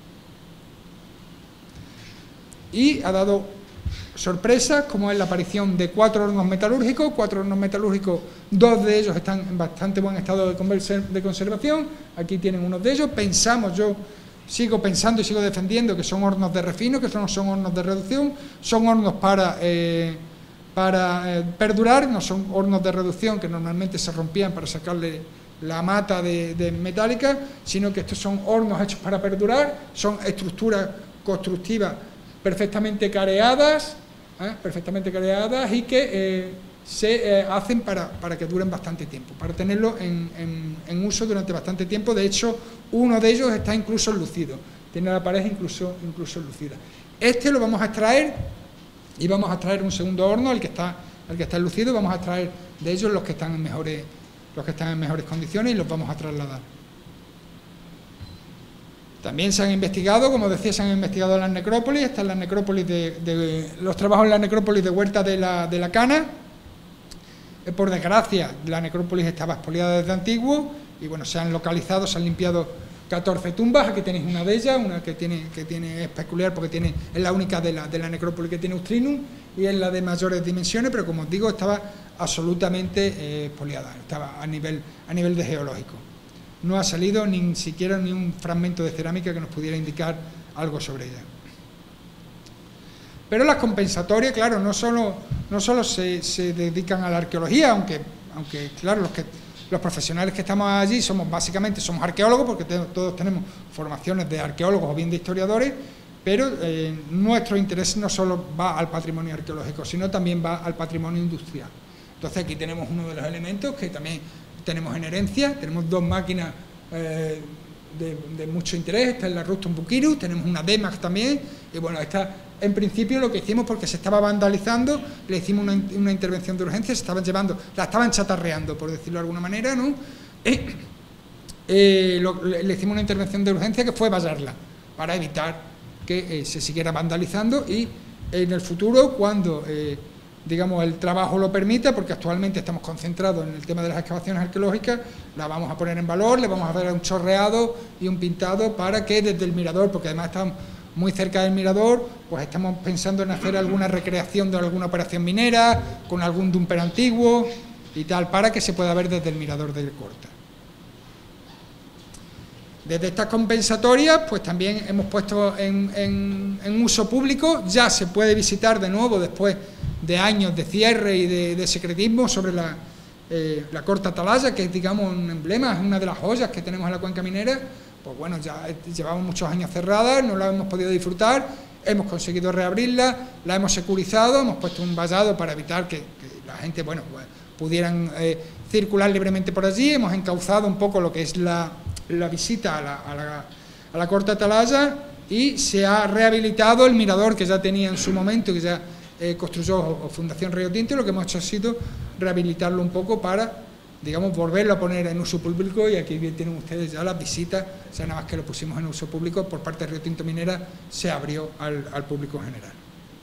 Y ha dado sorpresas, como es la aparición de cuatro hornos metalúrgicos, cuatro hornos metalúrgicos, dos de ellos están en bastante buen estado de conservación, aquí tienen uno de ellos. Pensamos, yo sigo pensando y sigo defendiendo que son hornos de refino, que no son hornos de reducción, son hornos para... Eh, para eh, perdurar, no son hornos de reducción que normalmente se rompían para sacarle la mata de, de metálica, sino que estos son hornos hechos para perdurar, son estructuras constructivas perfectamente careadas, ¿eh? perfectamente careadas y que eh, se eh, hacen para, para que duren bastante tiempo, para tenerlo en, en, en uso durante bastante tiempo. De hecho, uno de ellos está incluso enlucido, tiene la pared incluso, incluso enlucida. Este lo vamos a extraer y vamos a traer un segundo horno, el que está, el que está enlucido, vamos a traer de ellos los que están en mejores, los que están en mejores condiciones y los vamos a trasladar. También se han investigado, como decía, se han investigado las necrópolis. Esta es la necrópolis de, de los trabajos en la necrópolis de Huerta de la, de la Cana. Eh, por desgracia, la necrópolis estaba expoliada desde antiguo y bueno, se han localizado, se han limpiado catorce tumbas. Aquí tenéis una de ellas, una que tiene, que tiene es peculiar porque tiene, es la única de la, de la necrópolis que tiene Ustrinum y es la de mayores dimensiones, pero como os digo, estaba absolutamente eh, expoliada, estaba a nivel, a nivel de geológico. No ha salido ni siquiera ni un fragmento de cerámica que nos pudiera indicar algo sobre ella. Pero las compensatorias, claro, no solo, no solo se, se dedican a la arqueología, aunque, aunque claro, los que Los profesionales que estamos allí somos básicamente somos arqueólogos, porque te, todos tenemos formaciones de arqueólogos o bien de historiadores, pero eh, nuestro interés no solo va al patrimonio arqueológico, sino también va al patrimonio industrial. Entonces aquí tenemos uno de los elementos que también tenemos en herencia, tenemos dos máquinas eh, de, de mucho interés. Esta es la Ruston Bukiru, tenemos una D MAX también, y bueno, esta en principio lo que hicimos, porque se estaba vandalizando, le hicimos una, una intervención de urgencia, se estaban llevando, la estaban chatarreando, por decirlo de alguna manera, ¿no? Eh, eh, lo, le, le hicimos una intervención de urgencia que fue vallarla, para evitar que eh, se siguiera vandalizando y en el futuro, cuando eh, digamos el trabajo lo permita, porque actualmente estamos concentrados en el tema de las excavaciones arqueológicas, la vamos a poner en valor, le vamos a dar un chorreado y un pintado para que desde el mirador, porque además estamos muy cerca del mirador, pues estamos pensando en hacer alguna recreación de alguna operación minera, con algún dumper antiguo y tal, para que se pueda ver desde el mirador del Corta. Desde estas compensatorias, pues también hemos puesto en, en, en uso público, ya se puede visitar de nuevo después de años de cierre y de, de secretismo sobre la, eh, la Corta Atalaya, que es, digamos, un emblema, es una de las joyas que tenemos en la cuenca minera. Pues bueno, ya llevamos muchos años cerradas, no la hemos podido disfrutar hemos conseguido reabrirla, la hemos securizado, hemos puesto un vallado para evitar que, que la gente, bueno, pues, pudieran eh, circular libremente por allí, hemos encauzado un poco lo que es la, la visita a la, a, la, a la corta atalaya y se ha rehabilitado el mirador que ya tenía en su momento, que ya eh, construyó Fundación Río Tinto, y lo que hemos hecho ha sido rehabilitarlo un poco para, digamos, volverlo a poner en uso público, y aquí bien tienen ustedes ya las visitas, o sea, nada más que lo pusimos en uso público por parte de Río Tinto Minera, se abrió al, al público en general.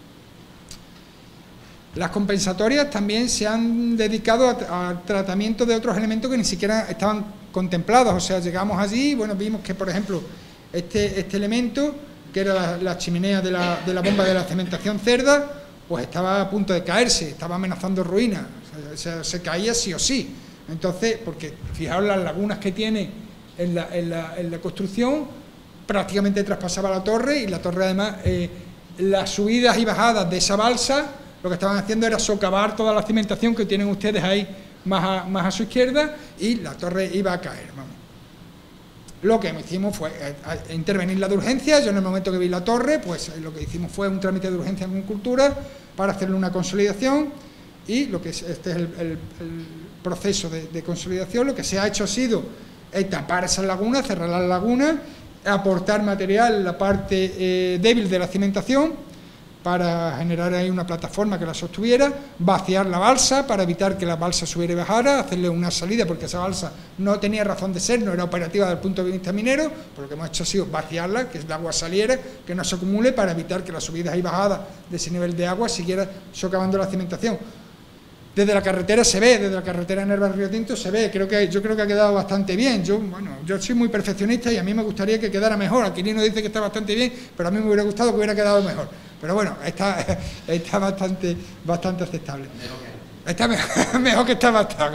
Las compensatorias también se han dedicado al tratamiento de otros elementos que ni siquiera estaban contemplados, o sea, llegamos allí y bueno, vimos que, por ejemplo, este, este elemento, que era la, la chimenea de la, de la bomba de la cementación Cerda, pues estaba a punto de caerse, estaba amenazando ruina, o sea, se caía sí o sí. Entonces, porque fijaos las lagunas que tiene en la, en la, en la construcción, prácticamente traspasaba la torre, y la torre además, eh, las subidas y bajadas de esa balsa, lo que estaban haciendo era socavar toda la cimentación que tienen ustedes ahí más a, más a su izquierda, y la torre iba a caer, vamos. Lo que hicimos fue eh, intervenir la de urgencia. Yo en el momento que vi la torre, pues eh, lo que hicimos fue un trámite de urgencia en Cultura para hacerle una consolidación, y lo que es, este es el, el, el proceso de, de consolidación. Lo que se ha hecho ha sido eh, tapar esas lagunas, cerrar las lagunas, aportar material en la parte eh, débil de la cimentación para generar ahí una plataforma que la sostuviera, vaciar la balsa para evitar que la balsa subiera y bajara, hacerle una salida, porque esa balsa no tenía razón de ser, no era operativa desde el punto de vista minero, pero lo que hemos hecho ha sido vaciarla, que el agua saliera, que no se acumule, para evitar que las subidas y bajadas de ese nivel de agua siguiera socavando la cimentación. Desde la carretera se ve, desde la carretera en Nerva Río Tinto se ve, creo que, yo creo que ha quedado bastante bien. Yo, bueno, yo soy muy perfeccionista y a mí me gustaría que quedara mejor. Aquilino dice que está bastante bien, pero a mí me hubiera gustado que hubiera quedado mejor. Pero bueno, está, está bastante, bastante aceptable. Está mejor, mejor que estaba hasta.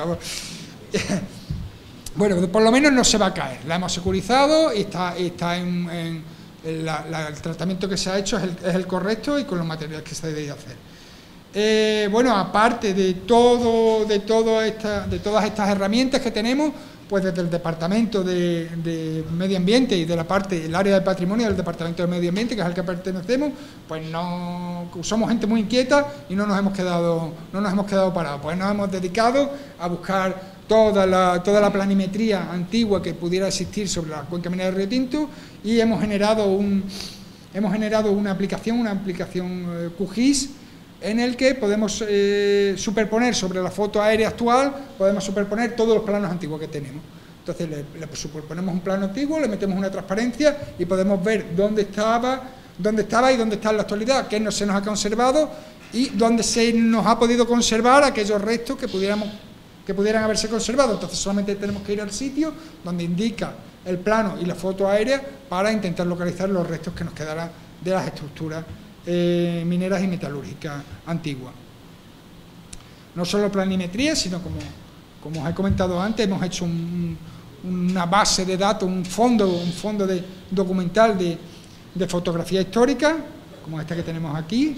Bueno, por lo menos no se va a caer. La hemos securizado y está, y está en, en, en la, la, el tratamiento que se ha hecho es el, es el correcto y con los materiales que se debe hacer. Eh, bueno, aparte de todo, de todo esta, de todas estas herramientas que tenemos, pues desde el Departamento de, de Medio Ambiente y de la parte, el área de patrimonio del Departamento de Medio Ambiente, que es al que pertenecemos, pues no, somos gente muy inquieta y no nos hemos quedado, no nos hemos quedado parados, pues nos hemos dedicado a buscar toda la, toda la planimetría antigua que pudiera existir sobre la cuenca minera de Río Tinto, y hemos generado un, hemos generado una aplicación, una aplicación eh, Q G I S, en el que podemos eh, superponer sobre la foto aérea actual, podemos superponer todos los planos antiguos que tenemos. Entonces le, le superponemos un plano antiguo, le metemos una transparencia y podemos ver dónde estaba, dónde estaba y dónde está en la actualidad, qué no se nos ha conservado y dónde se nos ha podido conservar aquellos restos que pudiéramos, que pudieran haberse conservado. Entonces solamente tenemos que ir al sitio donde indica el plano y la foto aérea para intentar localizar los restos que nos quedarán de las estructuras Eh, mineras y metalúrgicas antiguas. No solo planimetría, sino como, como os he comentado antes, hemos hecho un, una base de datos, un fondo, un fondo de, documental de, de fotografía histórica, como esta que tenemos aquí.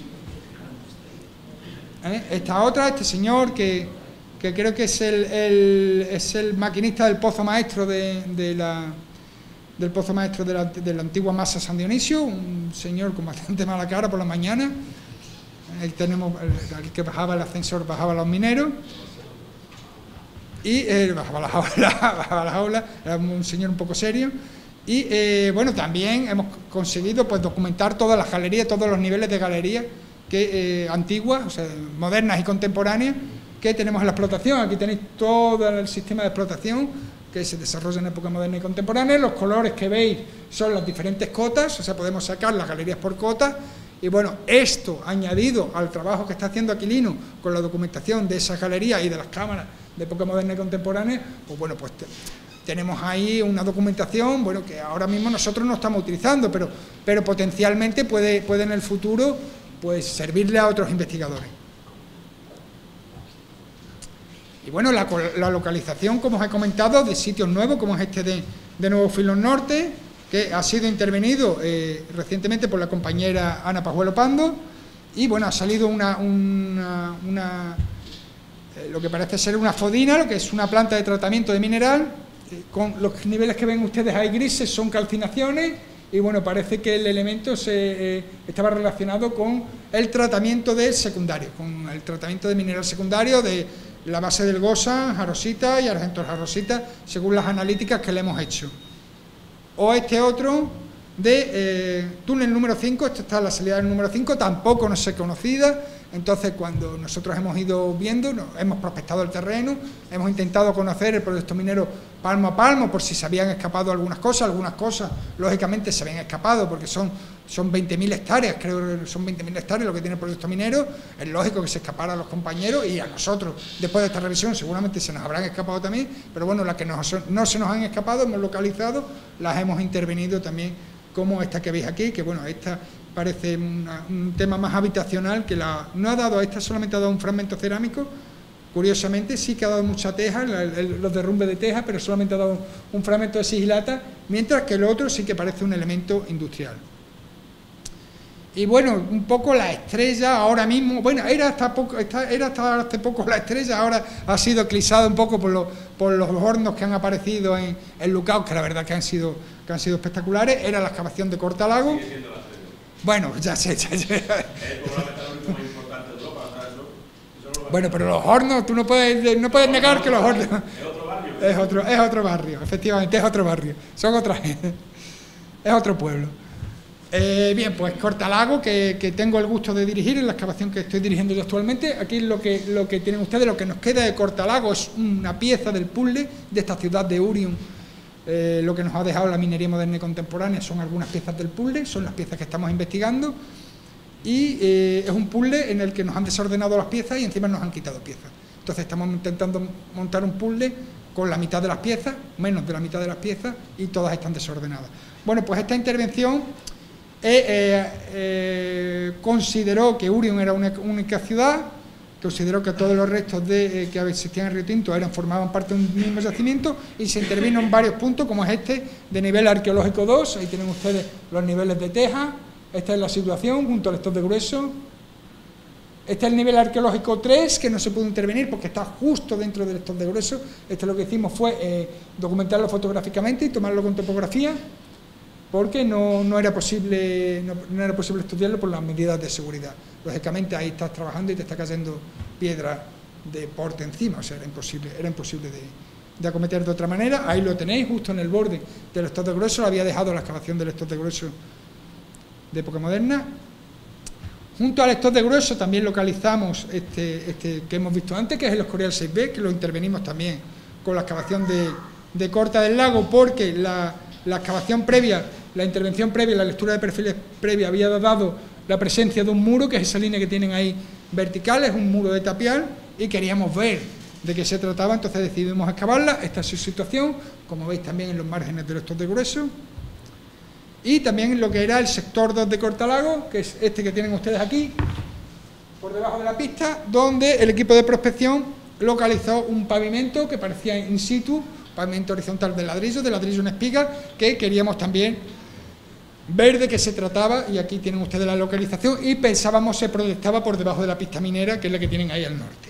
¿Eh? Esta otra, este señor que, que creo que es el, el, es el maquinista del pozo maestro de, de la... del pozo maestro de la, de la antigua masa San Dionisio, un señor con bastante mala cara por la mañana. Ahí tenemos el, el que bajaba el ascensor, bajaba los mineros, y eh, bajaba la jaula, bajaba la jaula, era un señor un poco serio. Y eh, bueno, también hemos conseguido pues documentar todas las galerías, todos los niveles de galerías que eh, antiguas, o sea, modernas y contemporáneas, que tenemos en la explotación. Aquí tenéis todo el sistema de explotación que se desarrolla en época moderna y contemporánea. Los colores que veis son las diferentes cotas, o sea, podemos sacar las galerías por cotas, y bueno, esto añadido al trabajo que está haciendo Aquilino con la documentación de esas galerías y de las cámaras de época moderna y contemporánea, pues bueno, pues te, tenemos ahí una documentación, bueno, que ahora mismo nosotros no estamos utilizando, pero, pero potencialmente puede, puede en el futuro pues servirle a otros investigadores. Y bueno, la, la localización, como os he comentado, de sitios nuevos, como es este de, de Nuevo Filón Norte, que ha sido intervenido eh, recientemente por la compañera Ana Pajuelo Pando, y bueno, ha salido una, una, una eh, lo que parece ser una fodina, lo que es una planta de tratamiento de mineral, eh, con los niveles que ven ustedes ahí grises son calcinaciones, y bueno, parece que el elemento se, eh, estaba relacionado con el tratamiento del secundario, con el tratamiento de mineral secundario de la base del Gosa, jarosita y argentor jarosita, según las analíticas que le hemos hecho. O este otro de eh, túnel número cinco, esto está en la salida del número cinco, tampoco no sé conocida. Entonces, cuando nosotros hemos ido viendo, no, hemos prospectado el terreno, hemos intentado conocer el proyecto minero palmo a palmo, por si se habían escapado algunas cosas, algunas cosas, lógicamente, se habían escapado, porque son, son veinte mil hectáreas, creo que son veinte mil hectáreas lo que tiene el proyecto minero, es lógico que se escapara a los compañeros y a nosotros, después de esta revisión, seguramente se nos habrán escapado también, pero bueno, las que nos, no se nos han escapado, hemos localizado, las hemos intervenido también, como esta que veis aquí, que bueno, esta parece una, un tema más habitacional, que la, no ha dado, a esta solamente ha dado un fragmento cerámico, curiosamente sí que ha dado mucha teja, el, el, los derrumbes de teja, pero solamente ha dado un fragmento de sigilata, mientras que el otro sí que parece un elemento industrial. Y bueno, un poco la estrella ahora mismo, bueno, era hasta, poco, era hasta hace poco la estrella, ahora ha sido eclipsada un poco por, lo, por los hornos que han aparecido en, en Lucao, que la verdad que han sido, que han sido espectaculares, era la excavación de Cortalago. Bueno, ya sé, ya sé. Bueno, pero los hornos, tú no puedes, no puedes negar que los hornos... Es otro barrio. Es otro, es otro barrio, efectivamente, es otro barrio. Son otras... Es otro pueblo. Eh, bien, pues Cortalago, que, que tengo el gusto de dirigir en la excavación que estoy dirigiendo yo actualmente. Aquí lo que, lo que tienen ustedes, lo que nos queda de Cortalago es una pieza del puzzle de esta ciudad de Urium. Eh, lo que nos ha dejado la minería moderna y contemporánea son algunas piezas del puzzle, son las piezas que estamos investigando, y eh, es un puzzle en el que nos han desordenado las piezas y encima nos han quitado piezas. Entonces estamos intentando montar un puzzle con la mitad de las piezas, menos de la mitad de las piezas, y todas están desordenadas. Bueno, pues esta intervención eh, eh, eh, consideró que Urium era una única ciudad, consideró que todos los restos de, eh, que existían en Río Tinto eran, formaban parte de un mismo yacimiento, y se intervino en varios puntos, como es este, de nivel arqueológico dos, ahí tienen ustedes los niveles de teja, esta es la situación junto al stock de grueso, este es el nivel arqueológico tres, que no se pudo intervenir porque está justo dentro del stock de grueso. Este lo que hicimos fue eh, documentarlo fotográficamente y tomarlo con topografía, porque no, no, era posible, no, no era posible estudiarlo por las medidas de seguridad. Lógicamente ahí estás trabajando y te está cayendo piedra de porte encima, o sea, era imposible, era imposible de, de acometer de otra manera. Ahí lo tenéis, justo en el borde del stock de grueso, lo había dejado la excavación del stock de grueso de época moderna. Junto al stock de grueso también localizamos este, este que hemos visto antes, que es el Escorial seis B, que lo intervenimos también con la excavación de, de Corta del Lago, porque la, la excavación previa, la intervención previa, la lectura de perfiles previa había dado la presencia de un muro, que es esa línea que tienen ahí vertical, es un muro de tapial, y queríamos ver de qué se trataba, entonces decidimos excavarla. Esta es su situación, como veis también en los márgenes del stock de grueso, y también en lo que era el sector dos de Cortalago, que es este que tienen ustedes aquí, por debajo de la pista, donde el equipo de prospección localizó un pavimento que parecía in situ, pavimento horizontal de ladrillo, de ladrillo en espiga, que queríamos también ver de qué se trataba, y aquí tienen ustedes la localización, y pensábamos se proyectaba por debajo de la pista minera, que es la que tienen ahí al norte.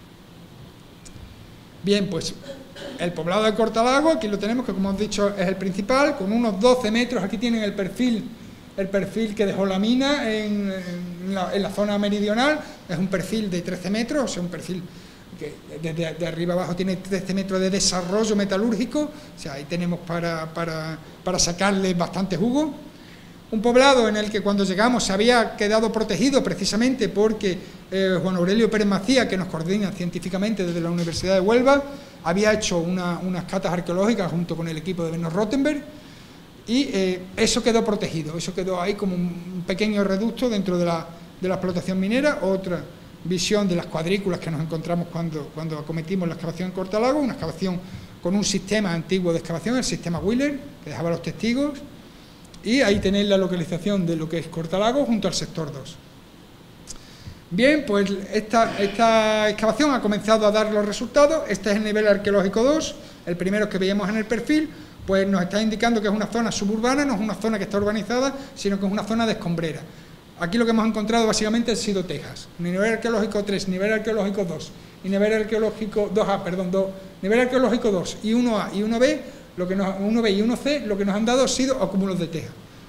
Bien, pues el poblado de Cortalago, aquí lo tenemos, que como hemos dicho es el principal, con unos doce metros, aquí tienen el perfil, el perfil que dejó la mina en, en, la, en la zona meridional, es un perfil de trece metros, o sea, un perfil que desde de arriba abajo tiene trece metros de desarrollo metalúrgico, o sea, ahí tenemos para, para, para sacarle bastante jugo. Un poblado en el que cuando llegamos se había quedado protegido precisamente porque eh, Juan Aurelio Pérez Macías, que nos coordina científicamente desde la Universidad de Huelva, había hecho una, unas catas arqueológicas junto con el equipo de Bernard Rottenberg, y eh, eso quedó protegido, eso quedó ahí como un pequeño reducto dentro de la, de la explotación minera. Otra visión de las cuadrículas que nos encontramos cuando, cuando acometimos la excavación en Cortalago, una excavación con un sistema antiguo de excavación, el sistema Wheeler, que dejaba los testigos, y ahí tenéis la localización de lo que es Cortalago junto al sector dos. Bien, pues esta, esta excavación ha comenzado a dar los resultados. Este es el nivel arqueológico dos, el primero que veíamos en el perfil, pues nos está indicando que es una zona suburbana, no es una zona que está urbanizada, sino que es una zona de escombrera. Aquí lo que hemos encontrado básicamente han sido tejas. Nivel arqueológico tres, nivel arqueológico dos, y nivel arqueológico dos A, perdón, dos, nivel arqueológico dos y uno A y uno B, lo que nos, uno B y uno C, lo que nos han dado ha sido acúmulos de teja.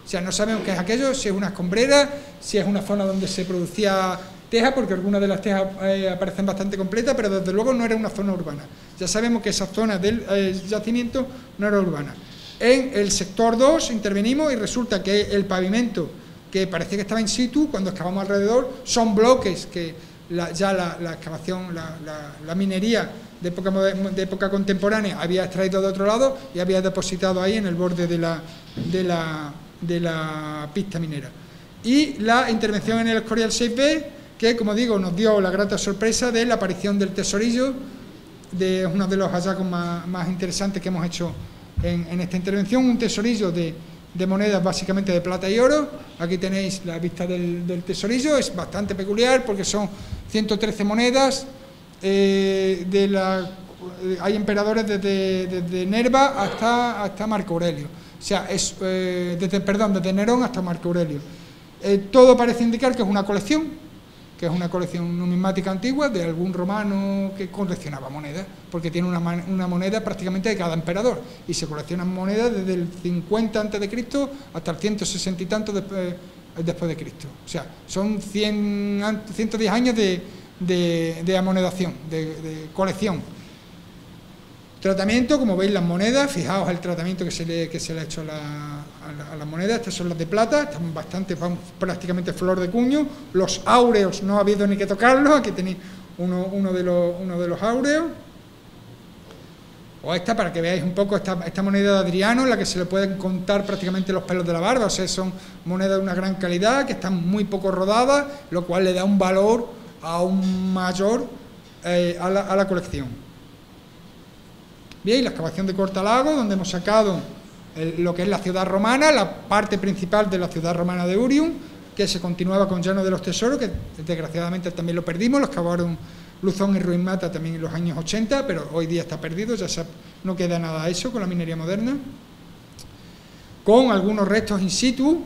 O sea, no sabemos qué es aquello, si es una escombrera, si es una zona donde se producía teja, porque algunas de las tejas eh, aparecen bastante completas, pero desde luego no era una zona urbana. Ya sabemos que esa zona del eh, yacimiento no era urbana. En el sector dos intervenimos y resulta que el pavimento, que parecía que estaba in situ, cuando excavamos alrededor, son bloques que la, ya la, la excavación, la, la, la minería de época, de época contemporánea había extraído de otro lado y había depositado ahí en el borde de la, de la, de la pista minera. Y la intervención en el Escorial seis B, que, como digo, nos dio la grata sorpresa de la aparición del tesorillo, de uno de los hallazgos más, más interesantes que hemos hecho en, en esta intervención, un tesorillo de, de monedas básicamente de plata y oro. Aquí tenéis la vista del, del tesorillo, es bastante peculiar porque son ciento trece monedas, eh, de la, hay emperadores desde, desde Nerva hasta, hasta Marco Aurelio, o sea, es, eh, desde, perdón, desde Nerón hasta Marco Aurelio. Eh, todo parece indicar que es una colección, que es una colección numismática antigua de algún romano que coleccionaba monedas, porque tiene una, una moneda prácticamente de cada emperador, y se coleccionan monedas desde el cincuenta antes de Cristo hasta el ciento sesenta y tanto después, después de Cristo. O sea, son cien, ciento diez años de, de, de amonedación, de, de colección. Tratamiento, como veis las monedas, fijaos el tratamiento que se le, que se le ha hecho a, la, a, la, a las monedas. Estas son las de plata, están bastante, van prácticamente flor de cuño. Los áureos no ha habido ni que tocarlos, aquí tenéis uno, uno, de, los, uno de los áureos. O esta, para que veáis un poco, esta, esta moneda de Adriano, en la que se le pueden contar prácticamente los pelos de la barba. O sea, son monedas de una gran calidad, que están muy poco rodadas, lo cual le da un valor aún mayor eh, a, la, a la colección. Bien, la excavación de Cortalago, donde hemos sacado el, lo que es la ciudad romana, la parte principal de la ciudad romana de Urium, que se continuaba con Llano de los Tesoros, que desgraciadamente también lo perdimos, lo excavaron Luzón y Ruiz Mata también en los años ochenta, pero hoy día está perdido, ya se, no queda nada de eso con la minería moderna. Con algunos restos in situ,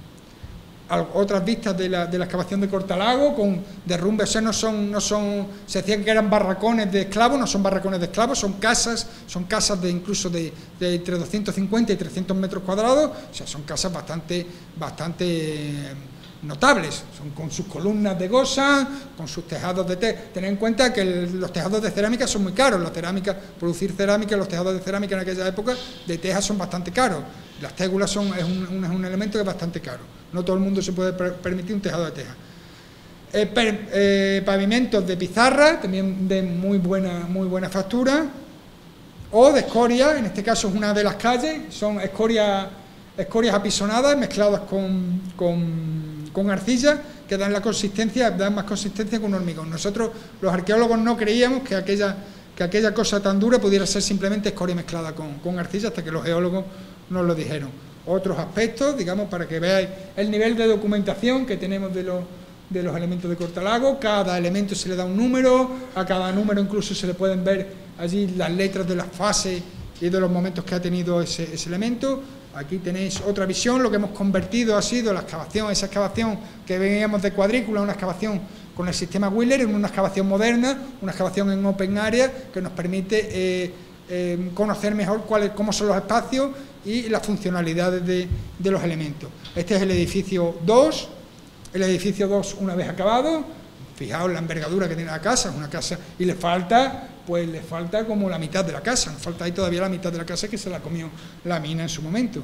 otras vistas de la, de la excavación de Cortalago, con derrumbes, o sea, no son, no son, se decían que eran barracones de esclavos, no son barracones de esclavos, son casas, son casas de incluso de, de entre doscientos cincuenta y trescientos metros cuadrados, o sea, son casas bastante, bastante notables, son con sus columnas de goza, con sus tejados de té. Tened en cuenta que el, los tejados de cerámica son muy caros, la cerámica, producir cerámica, los tejados de cerámica en aquella época de tejas son bastante caros. Las tégulas son, es, un, un, es un elemento que es bastante caro. No todo el mundo se puede per, permitir un tejado de teja. Eh, per, eh, pavimentos de pizarra, también de muy buena, muy buena factura, o de escoria, en este caso es una de las calles, son escoria, escorias apisonadas mezcladas con, con, con arcilla, que dan la consistencia, dan más consistencia que un hormigón. Nosotros, los arqueólogos, no creíamos que aquella, que aquella cosa tan dura pudiera ser simplemente escoria mezclada con, con arcilla, hasta que los geólogos nos lo dijeron. Otros aspectos, digamos, para que veáis el nivel de documentación que tenemos de los, de los elementos de Cortalago. Cada elemento se le da un número, a cada número incluso se le pueden ver allí las letras de las fases y de los momentos que ha tenido ese, ese elemento. Aquí tenéis otra visión, lo que hemos convertido ha sido la excavación, esa excavación que veíamos de cuadrícula, una excavación con el sistema Wheeler, en una excavación moderna, una excavación en open area que nos permite eh, eh, conocer mejor cuáles, cómo son los espacios y las funcionalidades de, de los elementos. Este es el edificio dos, el edificio dos una vez acabado, fijaos la envergadura que tiene la casa, es una casa, y le falta, pues le falta como la mitad de la casa, nos falta ahí todavía la mitad de la casa que se la comió la mina en su momento.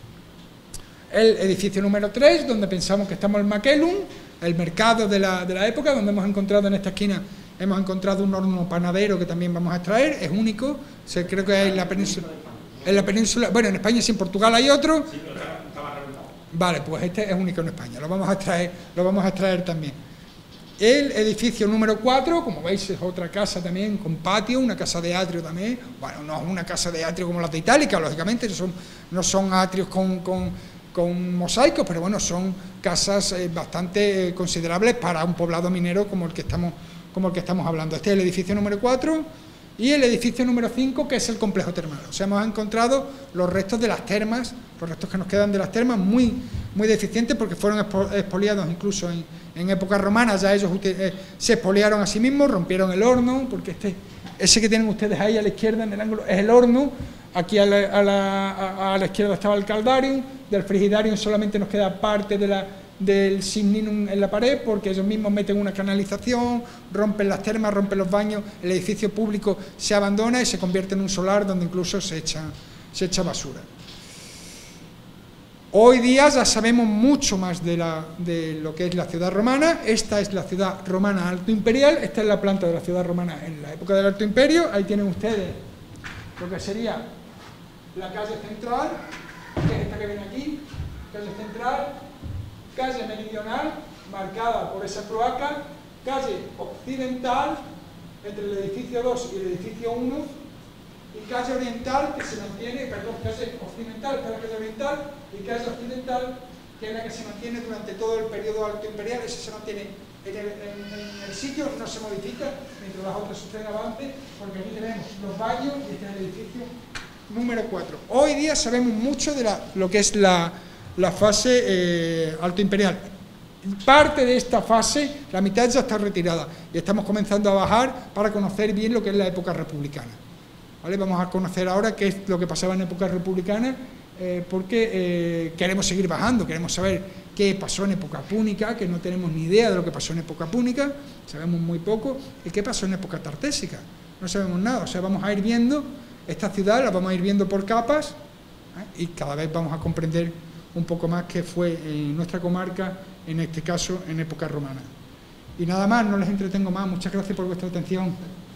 El edificio número tres, donde pensamos que estamos en Maquelum, el mercado de la, de la época, donde hemos encontrado en esta esquina, hemos encontrado un horno panadero que también vamos a extraer, es único, o sea, creo que en la península, en la península, bueno, en España sí, en Portugal hay otro. Sí, pero estaba reventado. Vale, pues este es único en España, lo vamos a extraer, lo vamos a extraer también. El edificio número cuatro, como veis, es otra casa también con patio, una casa de atrio también. Bueno, no es una casa de atrio como las de Itálica, lógicamente, no son, no son atrios con, con, con mosaicos, pero bueno, son casas eh, bastante eh, considerables para un poblado minero como el que estamos, como el que estamos hablando. Este es el edificio número cuatro y el edificio número cinco, que es el complejo termal. O sea, hemos encontrado los restos de las termas, los restos que nos quedan de las termas, muy, muy deficientes porque fueron expoliados incluso en, en época romana. Ya ellos eh, se expoliaron a sí mismos, rompieron el horno, porque este, ese que tienen ustedes ahí a la izquierda en el ángulo es el horno. Aquí a la, a la, a la izquierda estaba el caldarium, del Frigidarium solamente nos queda parte de la, del Signinum en la pared, porque ellos mismos meten una canalización, rompen las termas, rompen los baños, el edificio público se abandona y se convierte en un solar donde incluso se echa, se echa basura. Hoy día ya sabemos mucho más de, la, de lo que es la ciudad romana. Esta es la ciudad romana Alto Imperial, esta es la planta de la ciudad romana en la época del Alto Imperio. Ahí tienen ustedes lo que sería la calle central, que es esta que ven aquí, calle central, calle meridional, marcada por esa cloaca, calle occidental, entre el edificio dos y el edificio uno, y calle oriental, que se mantiene, perdón, calle occidental, que es la calle oriental, y calle occidental, que es la que se mantiene durante todo el periodo alto imperial. Esa se mantiene en el, en, en el sitio, no se modifica, mientras las otras suceden avance, porque aquí tenemos los baños y este es el edificio número cuatro. Hoy día sabemos mucho de la, lo que es la, la fase eh, alto imperial. Parte de esta fase, la mitad ya está retirada, y estamos comenzando a bajar para conocer bien lo que es la época republicana. ¿Vale? Vamos a conocer ahora qué es lo que pasaba en época republicana, eh, porque eh, queremos seguir bajando, queremos saber qué pasó en época púnica, que no tenemos ni idea de lo que pasó en época púnica, sabemos muy poco, y qué pasó en época tartésica, no sabemos nada. O sea, vamos a ir viendo esta ciudad, la vamos a ir viendo por capas, ¿eh? Y cada vez vamos a comprender un poco más qué fue en nuestra comarca, en este caso en época romana. Y nada más, no les entretengo más, muchas gracias por vuestra atención.